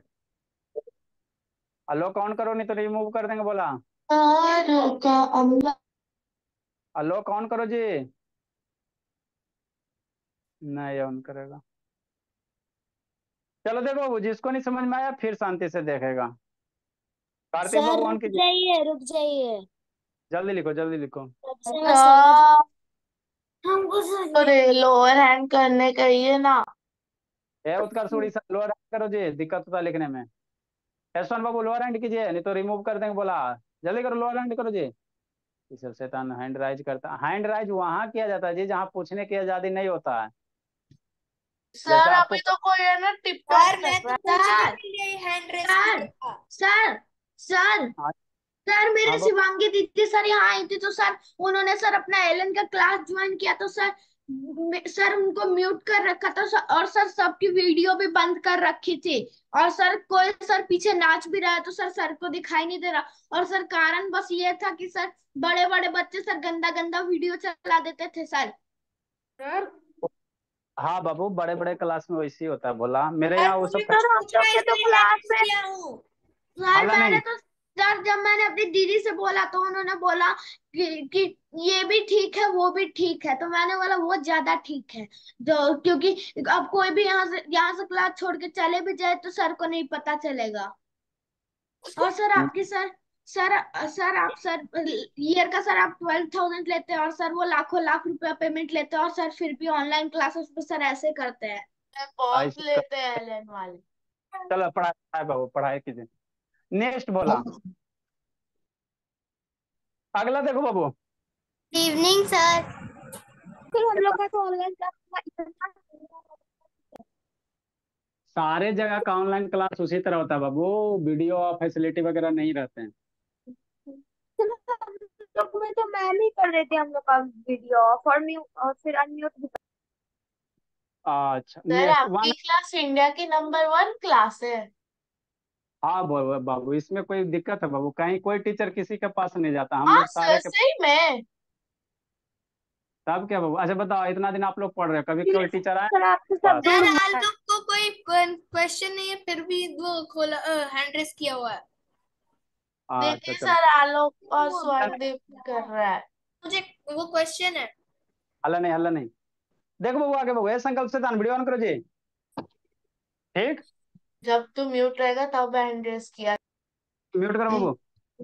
लोग ऑन करो, नहीं तो रिमूव कर देंगे बोला। लोग ऑन करो जी। नहीं ऑन करेगा। चलो देखो बाबू, जिसको नहीं समझ में आया फिर शांति से देखेगा। कार्तिक सर बाबू ऑन रुक कीजिए, जाइए रुक जाइए। जल्दी लिखो जल्दी लिखो। सबसे मैं समझ। सर हमको समझ तो में। लोअर हैंड करने कहिए ना। उत्कर्ष उड़ीसा, लोअर हैंड करो जी, दिक्कत होता है लिखने में। एसवन बाबू लोअर हैंड कीजिए, नहीं तो रिमूव कर देंगे बोला। जल्दी करो, लोअर हैंड करो जी। इस शैतान हैंड राइज करता, हैंड राइज वहां किया जाता है जी जहाँ पूछने की आजादी नहीं होता है। जैसे सर आपको, अभी तो कोई है ना टिकटॉक सर कर मैं तो रहा पूछने के लिए हैंड रेस किया था। सर सर हाँ सर मेरे हाँ शिवांगी दीदी सर यहाँ आई थी, तो सर उन्होंने सर अपना एलन का क्लास ज्वाइन किया, तो सर सर उनको म्यूट कर रखा था सर, और सर सबकी वीडियो भी बंद कर रखी थी। और सर कोई सर पीछे नाच भी रहा है, तो सर को दिखाई नहीं दे रहा। और सर कारण बस ये था कि सर बड़े बड़े बच्चे सर गंदा गंदा वीडियो चला देते थे सर। सर हाँ बाबू, बड़े बड़े क्लास में वैसे ही होता है बोला, मेरे सर यहाँ वो मुझे सब कुछ सर हम पूछना लोग है के तो इसलिए हैंड क्लास रेस में। किया हूँ। सर हल्ला मैंने नहीं। तो सर जब मैंने अपनी दीदी से बोला तो उन्होंने बोला कि ये भी ठीक है वो भी ठीक है, तो मैंने बोला वो ज्यादा ठीक है। जो क्योंकि अब कोई भी यहाँ से क्लास छोड़ के चले भी जाए तो सर को नहीं पता चलेगा। और सर आपकी सर सर सर आप सर ईयर का सर आप 12,000 लेते हैं, और सर वो लाखों लाख रुपया पेमेंट लेते हैं, और सर फिर भी ऑनलाइन क्लासेस पे सर ऐसे करते हैं। बहुत ऐसे लेते हैं एलन वाले। चलो पढ़ाई पढ़ाई बाबू, पढ़ाई कीजिए। नेक्स्ट बोला, अगला देखो बाबू। Evening sir. सर हम लोग का तो ऑनलाइन क्लास सारे जगह का ऑनलाइन क्लास उसी तरह होता है बाबू, वीडियो फैसिलिटी वगैरह नहीं रहते हैं। लोग में तो मैम ही कर देते हैं हम लोग का वीडियो ऑफ और म्यूट और फिर अनम्यूट भी अच्छा सर नेक्स्ट वन। आपकी क्लास इंडिया की नंबर 1 क्लास है। हाँ बाबू इसमें कोई दिक्कत है बाबू? कहीं कोई टीचर किसी के पास नहीं जाता, हम हाँ लोग सर सारे के। सही में। तब क्या बाबू? अच्छा बताओ, इतना दिन आप लोग पढ़ रहे हो, कभी कोई टीचर आया सर आपसे सब पास? दूर सर आज लोग को कोई क्वेश्चन नहीं है फिर भी वो खोला हैंड रेस किया हुआ है। अच्छा देखिए चलो। सर आलोक और स्वयंदीप कर रहा है। मुझे वो क्वेश्चन है। हल्ला नहीं, हल्ला नहीं। देखो बाबू आगे बाबू, ऐसा संकल्प से वीडियो ऑन करो जी। ठीक, जब तू म्यूट रहेगा तब हैंड रेस किया। म्यूट करो बाबू।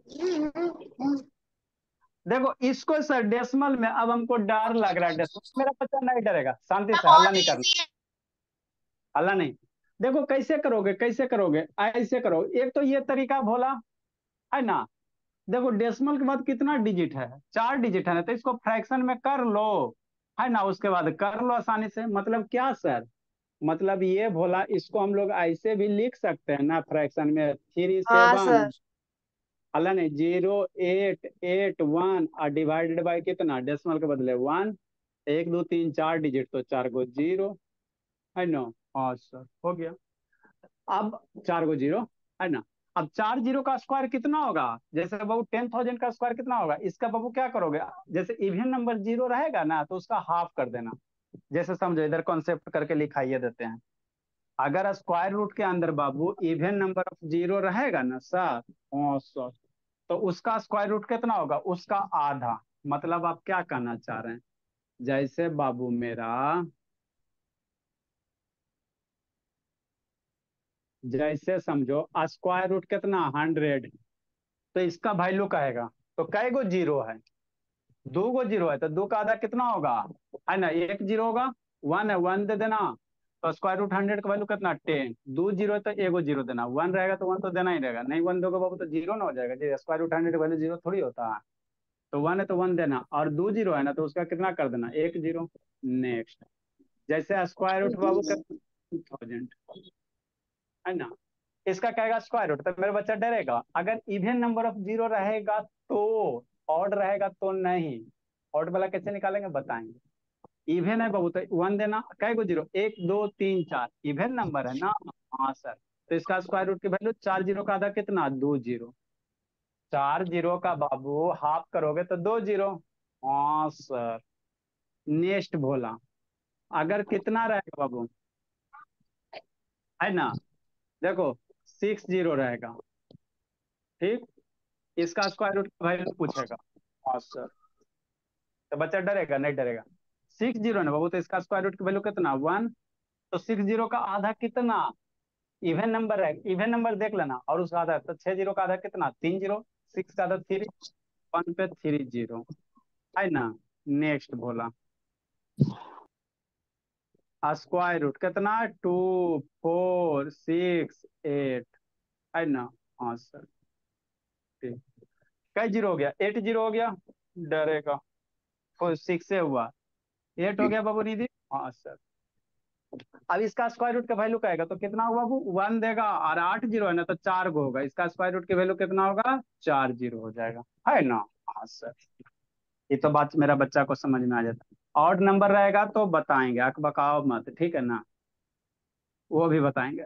देखो इसको सर डेसिमल में अब हमको डर लग रहा है, डेसिमल मेरा बच्चा नहीं डरेगा, शांति से, हल्ला बहुत नहीं करना, इजी है। हल्ला नहीं। देखो कैसे करोगे, कैसे करोगे, ऐसे करो। एक तो ये तरीका भोला है ना। देखो डेसिमल के बाद कितना डिजिट है? 4 डिजिट है ना, तो इसको फ्रैक्शन में कर लो, है ना, उसके बाद कर लो आसानी से। मतलब क्या सर? मतलब ये भोला, इसको हम लोग ऐसे भी लिख सकते हैं ना फ्रैक्शन में, थ्री हाँ सेवन सर। अल्लाह नहीं 0 8 8 1 और डिवाइडेड बाय कितना, डेसिमल के बदले 1। 1 2 3 4 डिजिट, तो 4 को 0, है ना। हाँ सर हो गया। अब 4 को 0, है ना। अब 4 0 का स्क्वायर कितना होगा? जैसे बाबू 10,000 का स्क्वायर कितना होगा? इसका बाबू क्या करोगे, जैसे इवन नंबर 0 रहेगा ना तो उसका हाफ कर देना। जैसे समझो, इधर कॉन्सेप्ट करके लिखाइए देते हैं। अगर स्क्वायर रूट के अंदर बाबू इवन नंबर ऑफ 0 रहेगा ना सर, हाँ सर, तो उसका स्क्वायर रूट कितना होगा? उसका आधा। मतलब आप क्या कहना चाह रहे हैं? जैसे बाबू मेरा, जैसे समझो स्क्वायर रूट कितना, 100, तो इसका वैल्यू कहेगा, तो कै गो 0 है? 2 गो 0 है, तो 2 का आधा कितना होगा, है ना, 1 0 होगा। 1 है, 1 दे देना। तो स्क्वायर रूट 100 का वैल्यू कितना, 10। 2 0 है तो 1 को 0 देना। 1 रहेगा तो 1 तो देना ही रहेगा, नहीं 1 दोगे बाबू तो 0 ना हो जाएगा जी। स्क्वायर रूट 100 का वैल्यू 0 थोड़ी होता है। तो 1 है तो 1 देना, और 2 0 है ना तो उसका कितना कर देना, 1 0। नेक्स्ट, जैसे स्क्वायर रूट बाबू का 2000, है ना, इसका कहेगा स्क्वायर रूट, तो मेरा बच्चा डरेगा। अगर इवन नंबर ऑफ 0 रहेगा तो, ऑड रहेगा तो नहीं। ऑड वाला कैसे निकालेंगे बताएंगे। इवन है बाबू तो 1 देना, कै गो 0, 1 2 3 4, इवन नंबर है ना। हाँ सर, तो इसका स्क्वायर रूट की वैल्यू, 4 0 का आधा कितना, 2 0। 4 0 का बाबू हाफ करोगे तो 2 0। हाँ सर। नेक्स्ट भोला, अगर कितना रहेगा बाबू, है ना, देखो 6 0 रहेगा, ठीक, इसका स्क्वायर रूट का वैल्यू पूछेगा। हाँ सर, तो बच्चा डरेगा नहीं डरेगा? 6 0 ना बाबू, तो इसका स्क्वायर रूट की वैल्यू कितना, 1। तो 6 0 का आधा कितना, इवन नंबर है, इवन नंबर देख लेना, और उसका आधा, तो 6 0 का आधा कितना, 3 0। 6 का आधा 3, 1 पे 3 0, है ना। नेक्स्ट भोला, स्क्वायर रूट कितना, 2 4 6 8, है ना। हाँ सर, ठीक। कई 0 हो गया, 8 0 हो गया, डरेगा। 6 से हुआ 8 हो गया बाबू निधि। हाँ सर। अब इसका स्क्वायर रूट का वैल्यू कहेगा तो कितना होगा बाबू, 1 देगा, और 8 0 है ना तो 4 को होगा, इसका स्क्वायर रूट की वैल्यू कितना होगा, 4 0 हो जाएगा, है ना। हाँ सर, ये तो बात मेरा बच्चा को समझ में आ जाता है। ऑड नंबर रहेगा तो बताएंगे, अकबकाओ मत, ठीक है ना, वो भी बताएंगे।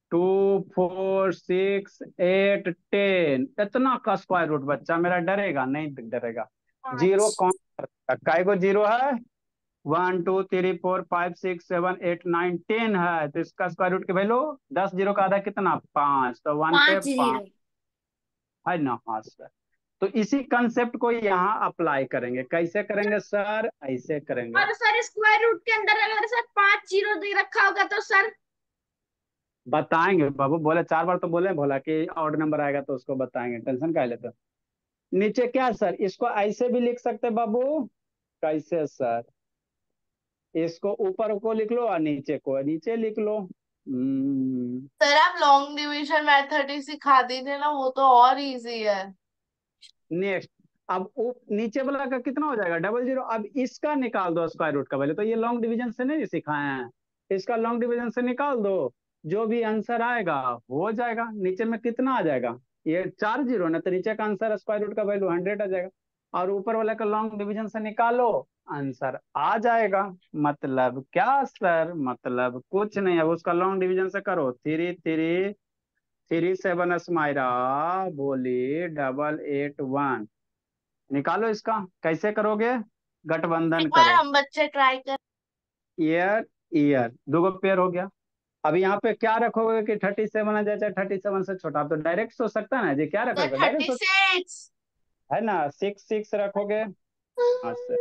2 4 6 8 10, इतना का स्क्वायर रूट बच्चा मेरा डरेगा नहीं डरेगा? 0 कौन, काय को 0 है, 1 2 3 4 5 6 7 8 9 10 है, तो इसका स्क्वायर रूट की वैल्यू, 10 0 का आधा कितना, 5, तो 1 पे 5 5, 0। है ना। हाँ सर, तो इसी कंसेप्ट को यहाँ अप्लाई करेंगे। कैसे करेंगे सर? ऐसे करेंगे। और सर स्क्वायर रूट के अंदर अगर सर 5 0 दे रखा होगा तो सर। बताएंगे बाबू, बोले 4 बार तो बोले भोला कि ऑड नंबर आएगा तो उसको बताएंगे, टेंशन काहे लेते हो? नीचे क्या सर, इसको ऐसे भी लिख सकते बाबू। कैसे सर? इसको ऊपर को लिख लो और नीचे को नीचे लिख लो। सर आप लॉन्ग डिवीजन मेथड ही सिखा दीजिए ना, वो तो और इजी है। नेक्स्ट, अब नीचे वाला का कितना हो जाएगा, 0 0। अब इसका निकाल दो स्क्वायर रूट का वैल्यू, तो ये लॉन्ग डिवीजन से नहीं सिखाए हैं, इसका लॉन्ग डिवीजन से निकाल दो। जो भी आंसर आएगा हो जाएगा। नीचे में कितना आ जाएगा, ये 4 जीरो ना, तो नीचे का आंसर स्क्वायर रूट का वैल्यू 100 आ जाएगा, और ऊपर वाले का लॉन्ग डिवीजन से निकालो, आंसर आ जाएगा। मतलब क्या सर, मतलब कुछ नहीं है, उसका लॉन्ग डिवीजन से करो। 3 3 3 7 स्माइरा बोली 881, निकालो इसका। कैसे करोगे, एक गठबंधन बार करो। हम बच्चे ट्राई कर। ईयर ईयर दो गो पेयर हो गया। अब यहाँ पे क्या रखोगे कि 37 आ जाए, चाहे 37 से छोटा, आप तो डायरेक्ट सोच सकता है ना जी, क्या तो रखोगे, डायरेक्ट सोच, 36। है ना। 6 6 रखोगे, हाँ सर,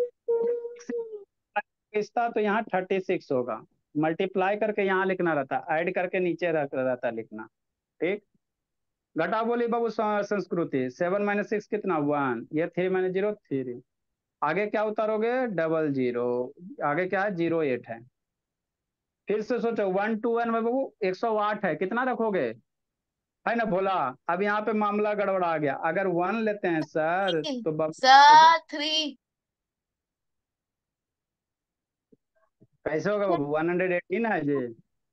किसका तो यहाँ 36 होगा। मल्टीप्लाई करके यहाँ लिखना रहता, ऐड करके नीचे रख रहता लिखना। ठीक, घटा बोली बाबू संस्कृति, 7 - 6 कितना 1, ये 3 - 0 3। आगे क्या उतारोगे, 00, आगे क्या है 08 है। फिर से सोचो 1 2 1 में बाबू 108 है, कितना रखोगे, है ना भोला। अब यहाँ पे मामला गड़बड़ा आ गया, अगर 1 लेते हैं सर तो बाबू सर 3। कैसे होगा बाबू, 118 है जी।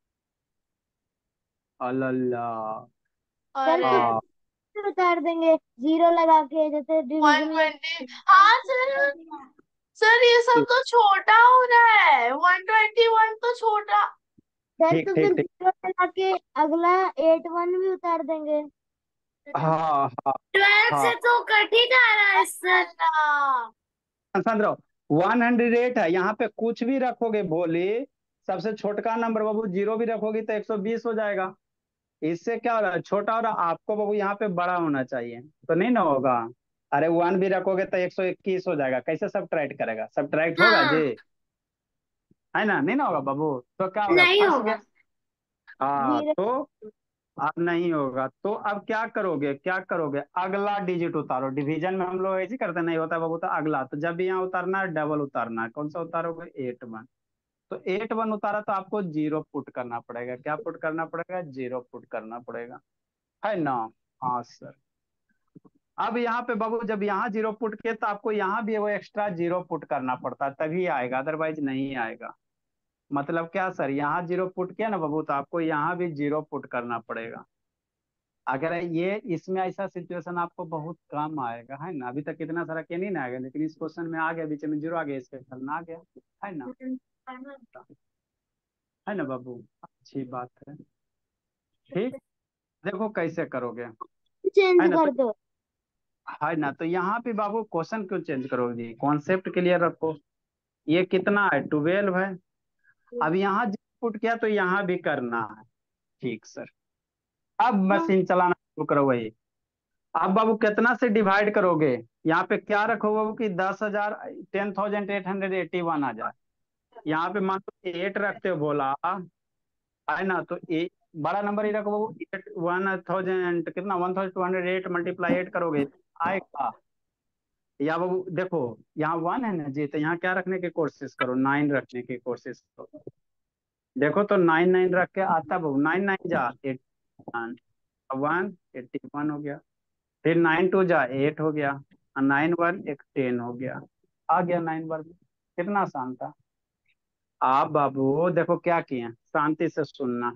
अल्लाह, सर अरे तो हाँ उतार देंगे जीरो लगा के, जैसे डिवीजन में 120। हाँ सर, सर ये सब तो छोटा हो रहा है, 121 तो छोटा। सर ठीक तो फिर ठीक ठीक, जीरो लगा के अगला 81 भी उतार देंगे। हाँ हाँ 12 हाँ, से तो कट ही जा रहा है सर। समझ रहा हूँ। 108 है, यहाँ पे कुछ भी रखोगे भोली, सबसे छोटका नंबर बाबू जीरो भी रखोगी तो 120 हो जाएगा। इससे क्या हो रहा है, छोटा हो रहा, आपको बाबू यहाँ पे बड़ा होना चाहिए, तो नहीं ना होगा। अरे 1 भी रखोगे तो 121 हो जाएगा, कैसे सब्ट्रैक्ट करेगा, सब्ट्रैक्ट होगा हाँ जी, है ना, नहीं ना होगा बाबू। तो क्या होगा, नहीं फंस होगा। गया। हाँ जीरो तो अब नहीं होगा, तो अब क्या करोगे, क्या करोगे, अगला डिजिट उतारो। डिवीजन में हम लोग ऐसे करते नहीं होता बाबू, तो अगला, तो जब भी यहाँ उतारना है डबल उतारना है, कौन सा उतारोगे, 81। तो 81 उतारा तो आपको जीरो पुट करना पड़ेगा, क्या पुट करना पड़ेगा, जीरो पुट करना पड़ेगा, है ना। हाँ सर। अब यहाँ पे बाबू जब यहाँ जीरो पुट किए तो आपको यहाँ भी वो एक्स्ट्रा जीरो पुट करना पड़ता है, तभी आएगा, अदरवाइज नहीं आएगा। मतलब क्या सर, यहाँ जीरो पुट किया ना बाबू, तो आपको यहाँ भी जीरो पुट करना पड़ेगा। अगर ये इसमें ऐसा सिचुएशन आपको बहुत कम आएगा, है ना। अभी तक कितना सारा के नहीं ना आएगा, लेकिन इस क्वेश्चन में आ गया, बीच में जीरो आ गया, इसके फल में आ गया, है ना, है ना बाबू, अच्छी बात है। ठीक, देखो कैसे करोगे, चेंज है ना। तो कर दो। है ना, तो यहाँ पे बाबू क्वेश्चन क्यों चेंज करोगे, कॉन्सेप्ट क्लियर रखो। ये कितना है, 12 है। अब यहाँ पुट किया तो यहाँ भी करना है। ठीक सर, अब मशीन चलाना शुरू करो वही। अब बाबू कितना से डिवाइड करोगे, यहाँ पे क्या रखोगे बाबू कि 10,000, 10,881 आ जाए। यहाँ पे मान लो 8 रखते हो बोला, है ना, तो बड़ा नंबर ही रखो बाबू, 1000 कितना, 1208 मल्टीप्लाई 8 करोगे आएगा। या बाबू देखो, यहाँ 1 है ना जी, तो यहाँ क्या रखने की कोशिश करो, 9 रखने की कोशिश करो। देखो तो 9 9 रख के आता बाबू, 9 9 जा 81 हो गया। फिर 9 2 जा 8 हो गया, और 9 1 एक 10 हो गया। आ गया 9 बार में, कितना आसान था। आप बाबू देखो क्या किए, शांति से सुनना,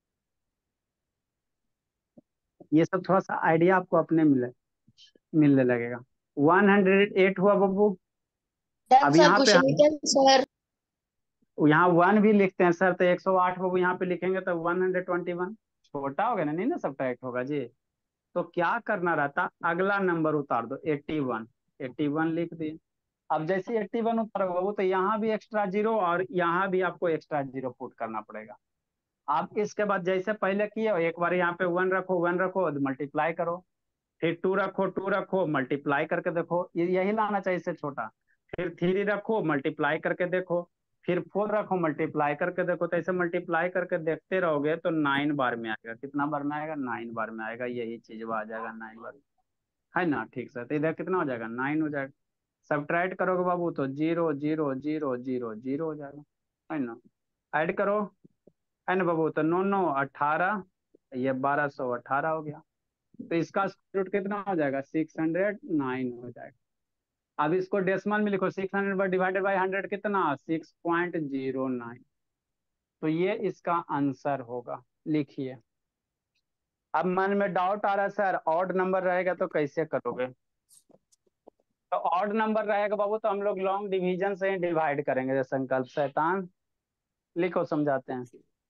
ये सब थोड़ा सा आइडिया आपको अपने मिलने लगेगा। 108 हुआ बाबू। अब सर यहाँ पे क्वेश्चन क्या सर? यहाँ 1 भी लिखते हैं सर, तो 108 बाबू यहाँ पे लिखेंगे तो 121, छोटा हो गया ना, नहीं ना सब्ट्रैक्ट होगा जी। तो क्या करना रहता, अगला नंबर उतार दो, 81, 81 लिख दिए। अब जैसे 81 उतारोगे बाबू, तो यहाँ भी एक्स्ट्रा जीरो और यहाँ भी आपको एक्स्ट्रा जीरो पुट करना पड़ेगा। आप इसके बाद जैसे पहले किए हो, एक बार यहाँ पे 1 रखो, 1 रखो, मल्टीप्लाई करो। फिर 2 रखो, 2 रखो, मल्टीप्लाई करके देखो, ये यही लाना चाहिए इससे छोटा। फिर 3 रखो, मल्टीप्लाई करके देखो। फिर 4 रखो, मल्टीप्लाई करके देखो। तो ऐसे मल्टीप्लाई करके देखते रहोगे तो 9 बार में आएगा, कितना बार में आएगा, 9 बार में आएगा, यही चीज आ जाएगा 9 बार में, है ना। ठीक सर, तो इधर कितना हो जाएगा, 9 हो जाएगा। सब्ट्रैक्ट करोगे बाबू तो 0 0 0 0 0 हो जाएगा, है ना। ऐड करो, है ना बाबू, तो 9 9 18, ये 1218 हो गया। तो इसका स्क्वायर रूट कितना हो जाएगा, 609 हो जाएगा। अब इसको डेसिमल में लिखो, 600 डिवाइडेड बाई 100 कितना, 6.09। तो ये इसका आंसर होगा। लिखिए। अब मन में डाउट आ रहा है सर, ऑड नंबर रहेगा तो कैसे करोगे? तो ऑड नंबर रहेगा बाबू तो हम लोग लॉन्ग डिवीजन से ही डिवाइड करेंगे। जैसे संकल्प शैतान, लिखो समझाते हैं।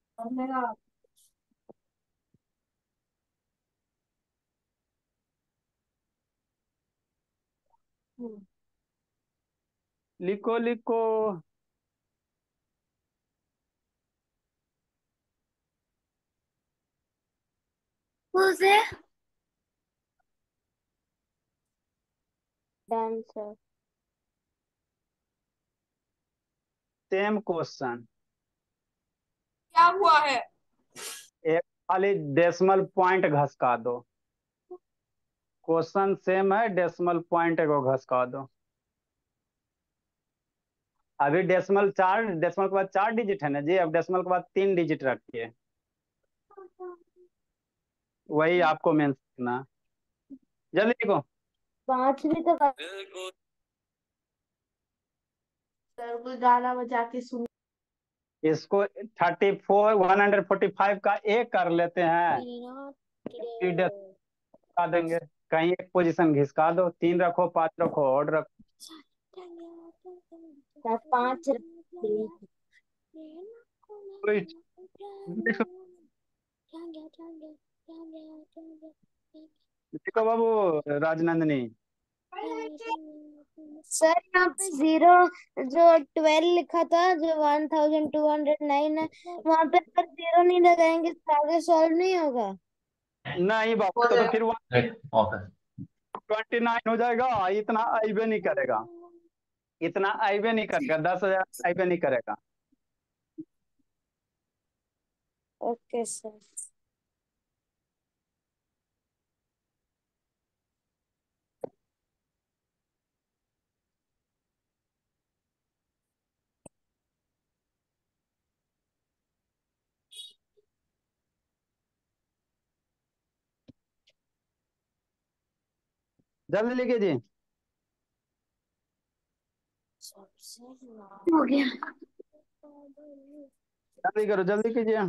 लिखो लिखो। मुझे डन सर। सेम क्वेश्चन, क्या हुआ है? एक खाली डेसिमल पॉइंट घसका दो। क्वेश्चन सेम है, डेसिमल पॉइंट को घसका दो। अभी डेसिमल डेसिमल के बाद 4 डिजिट है ना जी, अब डेसिमल के बाद 3 डिजिट रखिए, वही आपको मेन सीखना। जल्दी लिखो। 5 भी तो सर कोई गाना बजा के सुन। इसको 145 का एक कर लेते हैं, कर। घिसका देंगे। कहीं एक पोजीशन घिसका दो, 3 रखो, 5 रखो, और रखो। 5 कोई- देखो बाबू राजनंदनी, सर यहाँ पे 0 जो 12 लिखा था, जो 1209 है, वहां पे अगर 0 नहीं लगाएंगे तो आगे सॉल्व नहीं होगा। नहीं बाबू तो फिर 129 हो जाएगा। इतना आइबे नहीं करेगा, इतना आइबे नहीं करेगा, 10,000 आइबे नहीं करेगा। Okay sir. जल्दी लिखिए जी। हो गया। जल्दी करो, जल्दी कीजिए।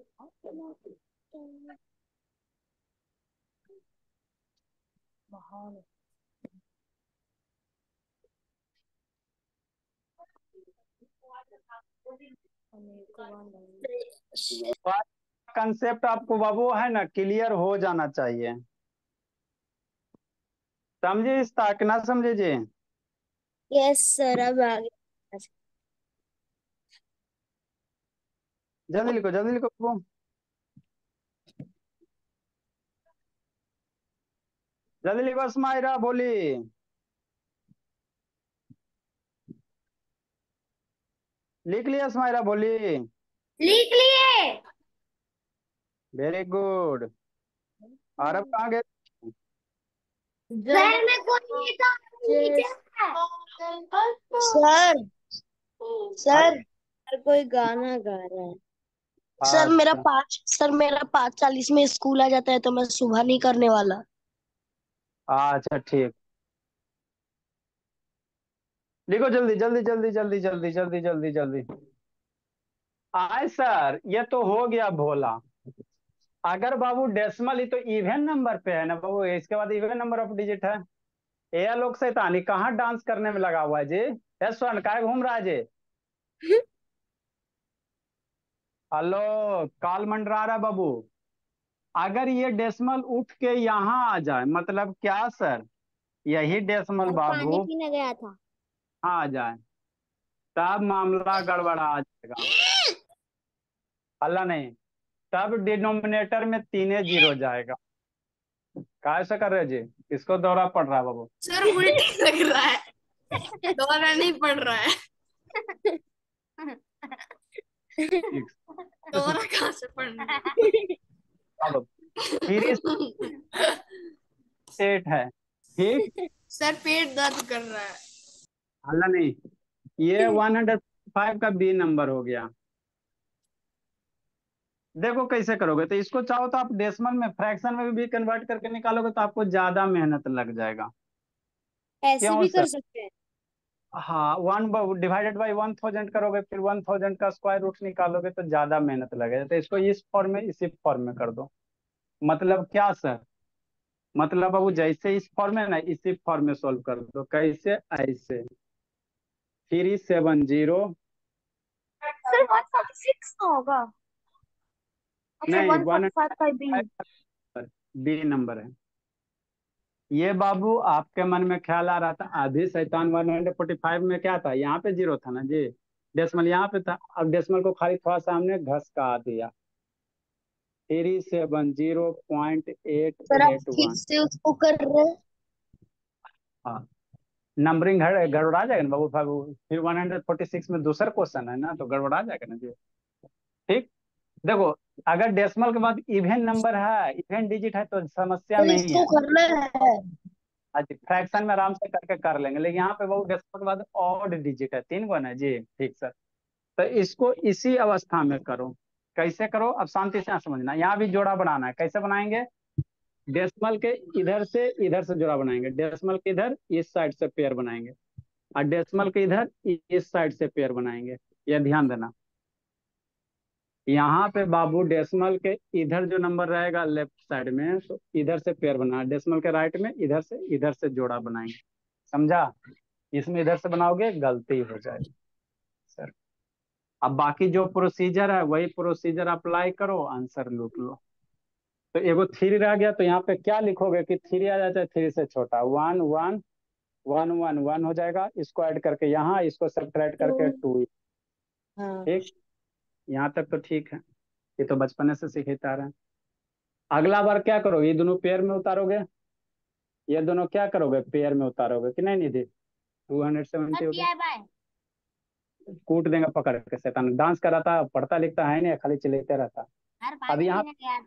कंसेप्ट आपको बाबू है ना क्लियर हो जाना चाहिए। समझे इस ताक ना समझे जी? यस सर, अब आगे। जल्दी लिखो, जल्दी लिखो बाबू। जल्दी लिखो स्माइरा बोली। लिख लिया स्माइरा बोली? लिख लिए। Very good. और अब कहाँ गए? सर मैं कोई नहीं था, नीचे है। सर सर कोई गाना गा रहा है। अच्छा सर मेरा 5:40 में स्कूल आ जाता है तो मैं सुबह नहीं करने वाला। अच्छा ठीक। लिखो जल्दी जल्दी जल्दी जल्दी जल्दी जल्दी जल्दी जल्दी। आए सर, ये तो हो गया भोला। अगर बाबू डेसिमल ही तो इवन नंबर पे है ना बाबू, इसके बाद इवन नंबर ऑफ डिजिट है। ए लोग शैतानी कहाँ डांस करने में लगा हुआ है जी? स्वर्ण काय घूम रहा है जी? हेलो, काल मंडरा रहा है बाबू। अगर ये डेसिमल उठ के यहाँ आ जाए मतलब क्या सर, यही डेसिमल और पानी बाबू पीने गया था। आ जाए, तब मामला गड़बड़ा आ जाएगा। अल्लाह नहीं, तब डिनोमिनेटर में 3 0 जाएगा। कैसे कर रहे जी? किसको दौरा पड़ रहा है बाबू? सर उल्टी लग रहा है, दौरा नहीं पड़ रहा है। ठीक। दौरा कहाँ से पड़ना है? अब 3 8 है, ठीक। सर पेट दर्द कर रहा है। अल्लाह नहीं, ये 105 का बी नंबर हो गया। देखो कैसे करोगे, तो इसको चाहो तो आप डेसिमल में फ्रैक्शन में भी कन्वर्ट करके निकालोगे तो आपको ज्यादा मेहनत लग जाएगा। ऐसे क्यों भी सर? कर सकते हैं। हाँ, 1/1000 करोगे, फिर 1000 का स्क्वायर रूट निकालोगे तो ज्यादा मेहनत लगेगा। तो इसको इस फॉर्म में, इसी फॉर्म में कर दो। मतलब क्या सर? मतलब अब जैसे इस फॉर्म में ना, इसी फॉर्म में सोल्व कर दो। कैसे? ऐसे 370। सर 146 का होगा। अच्छा नहीं, 145 का बी। 1 बी नंबर है ये बाबू। आपके मन में ख्याल आ रहा था आधी शैतान 145 में क्या था? यहाँ पे जीरो था ना जी, डेसिमल यहाँ पे था। अब डेसिमल को खाली थोड़ा सा हमने घसका दिया। 370.881। सर आप फिर से उसको कर रहे हैं? हाँ, नंबरिंग गड़बड़ा जाएगा ना बाबू बाबू। फिर 146 में दूसरा क्वेश्चन है ना, तो गड़बड़ा जाएगा ना जी। ठीक, देखो, अगर डेसिमल के बाद इवन नंबर है, इवन डिजिट है, तो समस्या तो नहीं इसको है। करना है। अच्छा, फ्रैक्शन में आराम से करके कर लेंगे, लेकिन यहाँ पे वो डेसिमल के बाद ऑड डिजिट है, 3 गुना है जी। ठीक सर, तो इसको इसी अवस्था में करो। कैसे करो? अब शांति से समझना। यहाँ भी जोड़ा बनाना है। कैसे बनाएंगे? डेसिमल के इधर से जोड़ा बनाएंगे, डेसिमल के इधर इस साइड से पेयर बनाएंगे, और डेसिमल के इधर इस साइड से पेयर बनाएंगे। यह ध्यान देना। यहाँ पे बाबू डेसिमल के इधर जो नंबर रहेगा लेफ्ट साइड में, तो इधर से पेयर बनाना। डेसिमल के राइट में इधर से जोड़ा बनाएंगे। समझा? इसमें इधर से बनाओगे गलती हो जाएगी सर। अब बाकी जो प्रोसीजर है वही प्रोसीजर अप्लाई करो, आंसर लूट लो। तो एगो 3 रह गया, तो यहाँ पे क्या लिखोगे कि 3 आ जाता है 3 से छोटा। 1 1 1 1 1 हो जाएगा। इसको ऐड करके यहाँ, इसको सब्ट्रैक्ट करके 2। हाँ ठीक, यहाँ तक तो ठीक है। ये तो बचपने से सीखते आ रहे हैं। अगला बार क्या करोगे? ये दोनों पेयर में उतारोगे। ये दोनों क्या करोगे? पेयर में उतारोगे कि नहीं निधि? 270 हो गया। कूट देंगे पकड़ के। शैतान डांस कर रहा था, पढ़ता लिखता है नहीं, खाली चिल्लाते रहता। अब यहाँ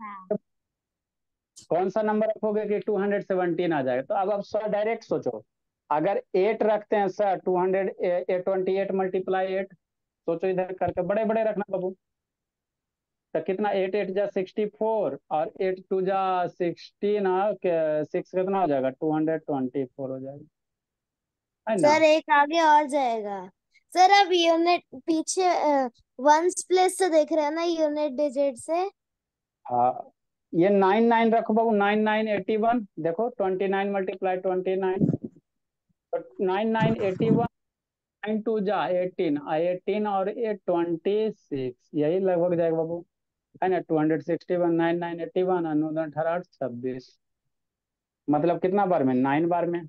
कौन सा नंबर रखोगे कि 217 आ जाएगा? तो अब आप सर डायरेक्ट सोचो। अगर 8 रखते हैं सर, 228 मल्टीप्लाई 8, सोचो इधर करके बड़े बड़े रखना बाबू। तो कितना? 8 8 जा 64, और 8 2 जा 16, और 6 कितना हो जाएगा? 224 हो जाएगा, है ना? सर एक आगे और जाएगा। सर अब यूनिट पीछे वंस प्लेस से देख रहे हैं ना, यूनिट डिजिट से। हाँ, ये 99 रखो बाबू। 9981 देखो, 29 मल्टीप्लाई 29, तो 9981। 9 2 जा 18, 18 और 8 26, यही लगभग जाएगा बाबू, है ना? 261, 9981, 9 18 26। मतलब कितना बार में? 9 बार में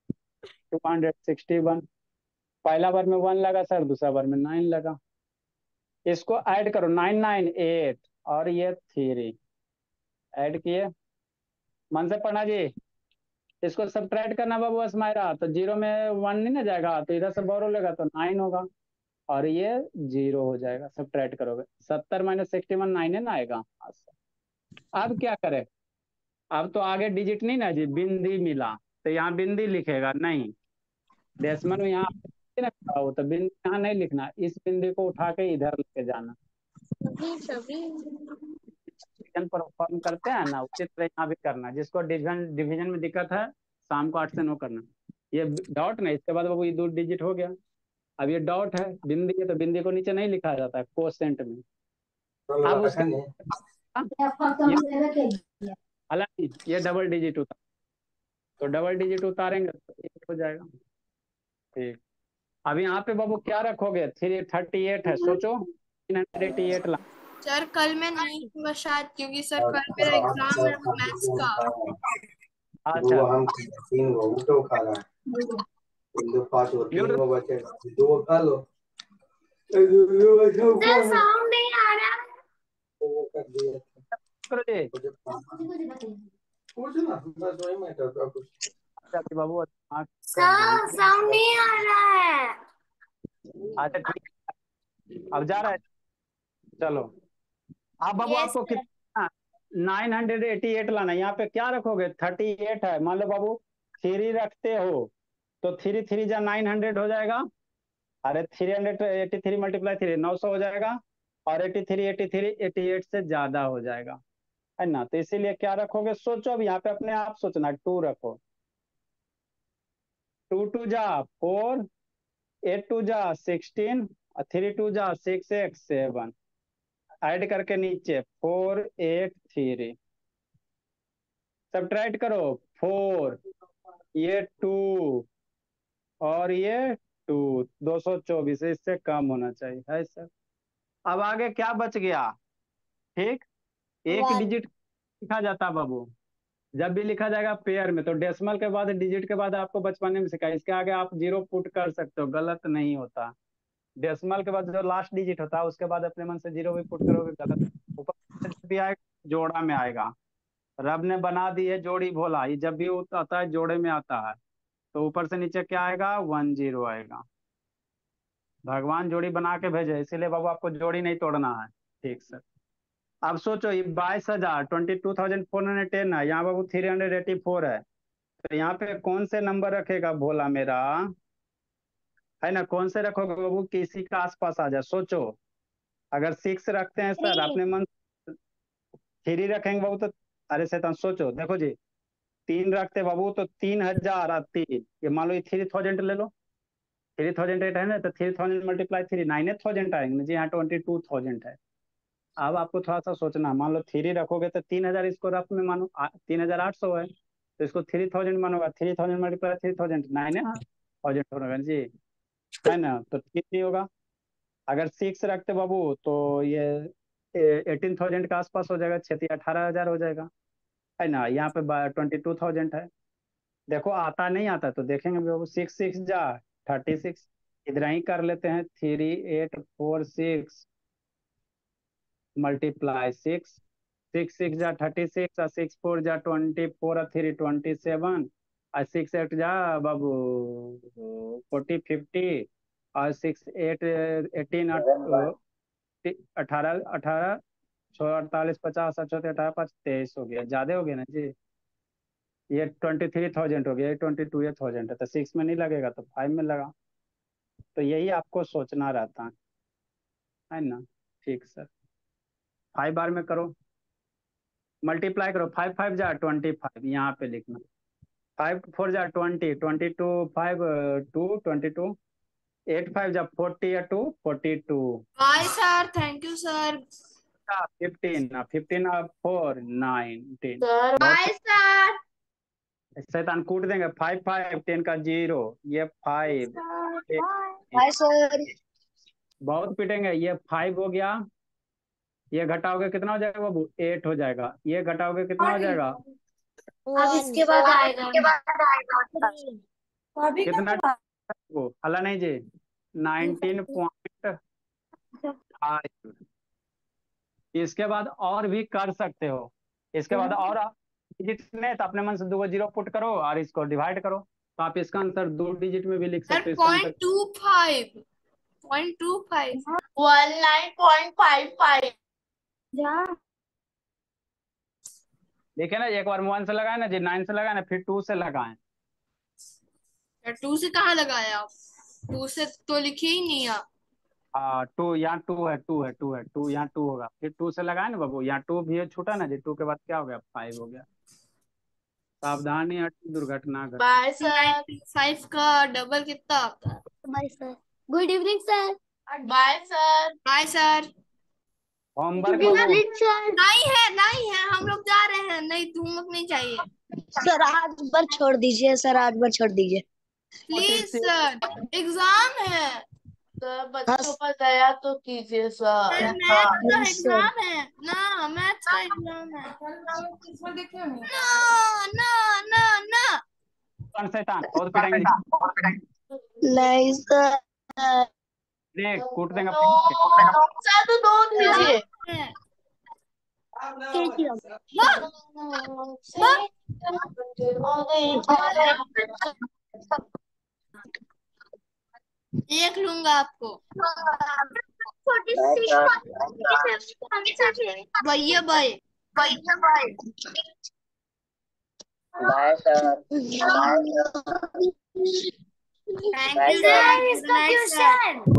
261। पहला बार में 1 लगा सर, दूसरा बार में 9 लगा। इसको ऐड करो, 998 और ये 3 ऐड किए। मन से पढ़ना जी। इसको सब्ट्रैक्ट करना बाबू असमायरा, तो 0 में 1 नहीं ना जाएगा, तो इधर से बोरो लेगा तो 9 होगा, और ये 0 हो जाएगा। सब्ट्रैक्ट करोगे 70 - 61, 9 है ना आएगा। अब क्या करें? अब तो आगे डिजिट नहीं ना जी, बिंदी मिला, तो यहाँ बिंदी लिखेगा नहीं। डेसिमल में यहाँ ना हो, तो बिंदी यहाँ नहीं लिखना, इस बिंदी को उठा के इधर लेके जाना। डिवीजन परफॉर्म करते हैं ना, उसी तरह यहाँ भी करना। जिसको डिवीजन डिवीजन में दिक्कत है, शाम को 8 से 9 करना। ये डॉट नहीं, इसके बाद वो ये 2 डिजिट हो गया। अब ये डॉट है, बिंदी है, तो बिंदी को नीचे नहीं लिखा जाता है कोसेंट में। अब उसके हालांकि ये डबल डिजिट उतार, तो डबल डिजिट उतारेंगे तो 8 हो जाएगा। ठीक, अब यहाँ पे बाबू क्या रखोगे? 338 है, सोचो। 388 ला। सर कल मैं नहीं दूंगा शायद, क्योंकि सर कल मेरा एग्जाम है मैथ्स का। अच्छा, म्यूट सर साउंड नहीं आ रहा है। करो जी। अच्छा बाबू, हाँ, कर सर दीजिए। साउंड नहीं आ रहा है। अच्छा ठीक है, अब जा रहा है। चलो, अब बाबू यस आपको सर। कितना? 988 लाना है। यहाँ पे क्या रखोगे? 38 है। मान लो बाबू 3 रखते हो, तो 3 3 जा 900 हो जाएगा। अरे 383 मल्टीप्लाई 3, 900 हो जाएगा। और 83 88 से ज्यादा हो जाएगा, है ना? तो इसीलिए क्या रखोगे? सोचो, अब यहाँ पे अपने आप सोचना। 2 रखो। 2 2 जा 4, 8 2 जा 16, 3 2 जा 6 8 7, ऐड करके नीचे 4 8 3, सब्ट्रैक्ट करो 4, ये 2 और ये 2, 224, इससे कम होना चाहिए है सर। अब आगे क्या बच गया, ठीक, एक 1 डिजिट लिखा जाता बाबू, जब भी लिखा जाएगा पेयर में तो डेसिमल के बाद डिजिट के बाद आपको बचपन में सिखाया, इसके आगे आप 0 पुट कर सकते हो, गलत नहीं होता। डेसिमल के बाद जो लास्ट डिजिट होता है उसके बाद अपने मन से 0 भी पुट करोगे गलत। ऊपर से जब भी आएगा जोड़ा में आएगा, रब ने बना दी है जोड़ी भोला, ये जब भी आता है जोड़े में आता है तो ऊपर से नीचे क्या आएगा 1 0 आएगा। भगवान जोड़ी बना के भेजे, इसीलिए बाबू आपको जोड़ी नहीं तोड़ना है। ठीक सर। अब सोचो ये 22,000 22,410 है, यहाँ बाबू 384 है, तो यहाँ पे कौन से नंबर रखेगा भोला मेरा, है ना, कौन से रखोगे बाबू, किसी का आसपास आ जाए। सोचो अगर 6 रखते हैं सर, 3 अपने मन 3 रखेंगे बाबू तो, अरे शैतान सोचो, देखो जी 3 रखते बाबू तो 3,000 और 3, ये मान लो ये 3,000 ले लो, 3,008 है ना, तो 3,000 मल्टीप्लाई 3 9,000 आएंगे जी, यहाँ 22,000 है। अब आपको थोड़ा सा सोचना, मान लो 3 रखोगे तो 3,000 इसको रफ में मानो 3,800 है, तो इसको 3,000 मानोगा, 3,000 मल्टीप्लाई 3,000 9,000 होगा जी, है ना, तो ठीक नहीं होगा। अगर 6 रखते बाबू तो ये 18,000 के आसपास हो जाएगा, 18,000 हो जाएगा, है ना, यहाँ पे 22,000 है। देखो आता नहीं आता तो देखेंगे बाबू, 6 6 जा 36, इधर ही कर लेते हैं, 3,846 मल्टीप्लाई 6, 6 6 जा 36 और 6 4 जा 24 और 3 27 और 6 8 जा बाबू 40 50 और 6 8 18 18 18 48 50 और 18 5 23 हो गया, ज्यादा हो गया ना जी, ये 23,000 हो गया, ये 22,000 है, तो 6 में नहीं लगेगा तो 5 में लगा, तो यही आपको सोचना रहता है ना। ठीक सर, 5 बार में करो, मल्टीप्लाई करो, 5 5 जा 25, यहाँ पे लिखना, 5 4 जा 20, 22 5 2 22, 8 5 जा 40 या 2 42, bye sir, thank you sir. 15 15 4 19, sir bye sir. शैतान कूट देंगे, 5 5 10 का 0, ये 5 बाय सर। बहुत पिटेंगे, ये 5 हो गया, ये घटाओगे कितना हो जाएगा बाबू 8 हो जाएगा, ये घटाओगे कितना हो जाएगा, अब इसके बाद आएगा कितना को हला नहीं जी 19.5। इसके बाद और भी कर सकते हो, इसके बाद और डिजिट में तो अपने मन से 2 0 पुट करो और इसको डिवाइड करो, तो आप इसका आंसर 2 डिजिट में भी लिख सर सकते हो। इसका आंसर 0.25 19.55। देखिए ना, एक बार 1 से लगाए ना जी, 9 से लगाए ना, फिर 2 से लगाएं। 2 से कहाँ लगाया आप? 2 से तो लिखे ही नहीं आप। 2 यहाँ 2 है, 2 है, 2 है, 2 यहाँ 2 होगा, फिर 2 से लगाए ना बाबू, यहाँ 2 भी है छूटा ना जी, 2 के बाद क्या हो गया 5 हो गया। सावधानी हटी दुर्घटना घटे। Bye sir. 5 का डबल कितना आता है? Bye sir. Good evening sir. Bye sir. Bye sir. Homework बाबू नहीं है, हम लोग जा रहे हैं, नहीं होमवर्क नहीं चाहिए। सर आज बार छोड़ दीजिए, सर आज बार छोड़ दीजिए प्लीज सर, एग्जाम है। सर बच्चों पर दया तो कीजिए सर। मैथ का एग्जाम है ना, मैथ का एग्जाम है ना ना ना ना। शैतान बहुत पिटाएंगे, नहीं सर। देख कूट देंगे। सर तो 2 दीजिए। देख लूंगा आपको। छोटी भैया बाय। Thank you sir.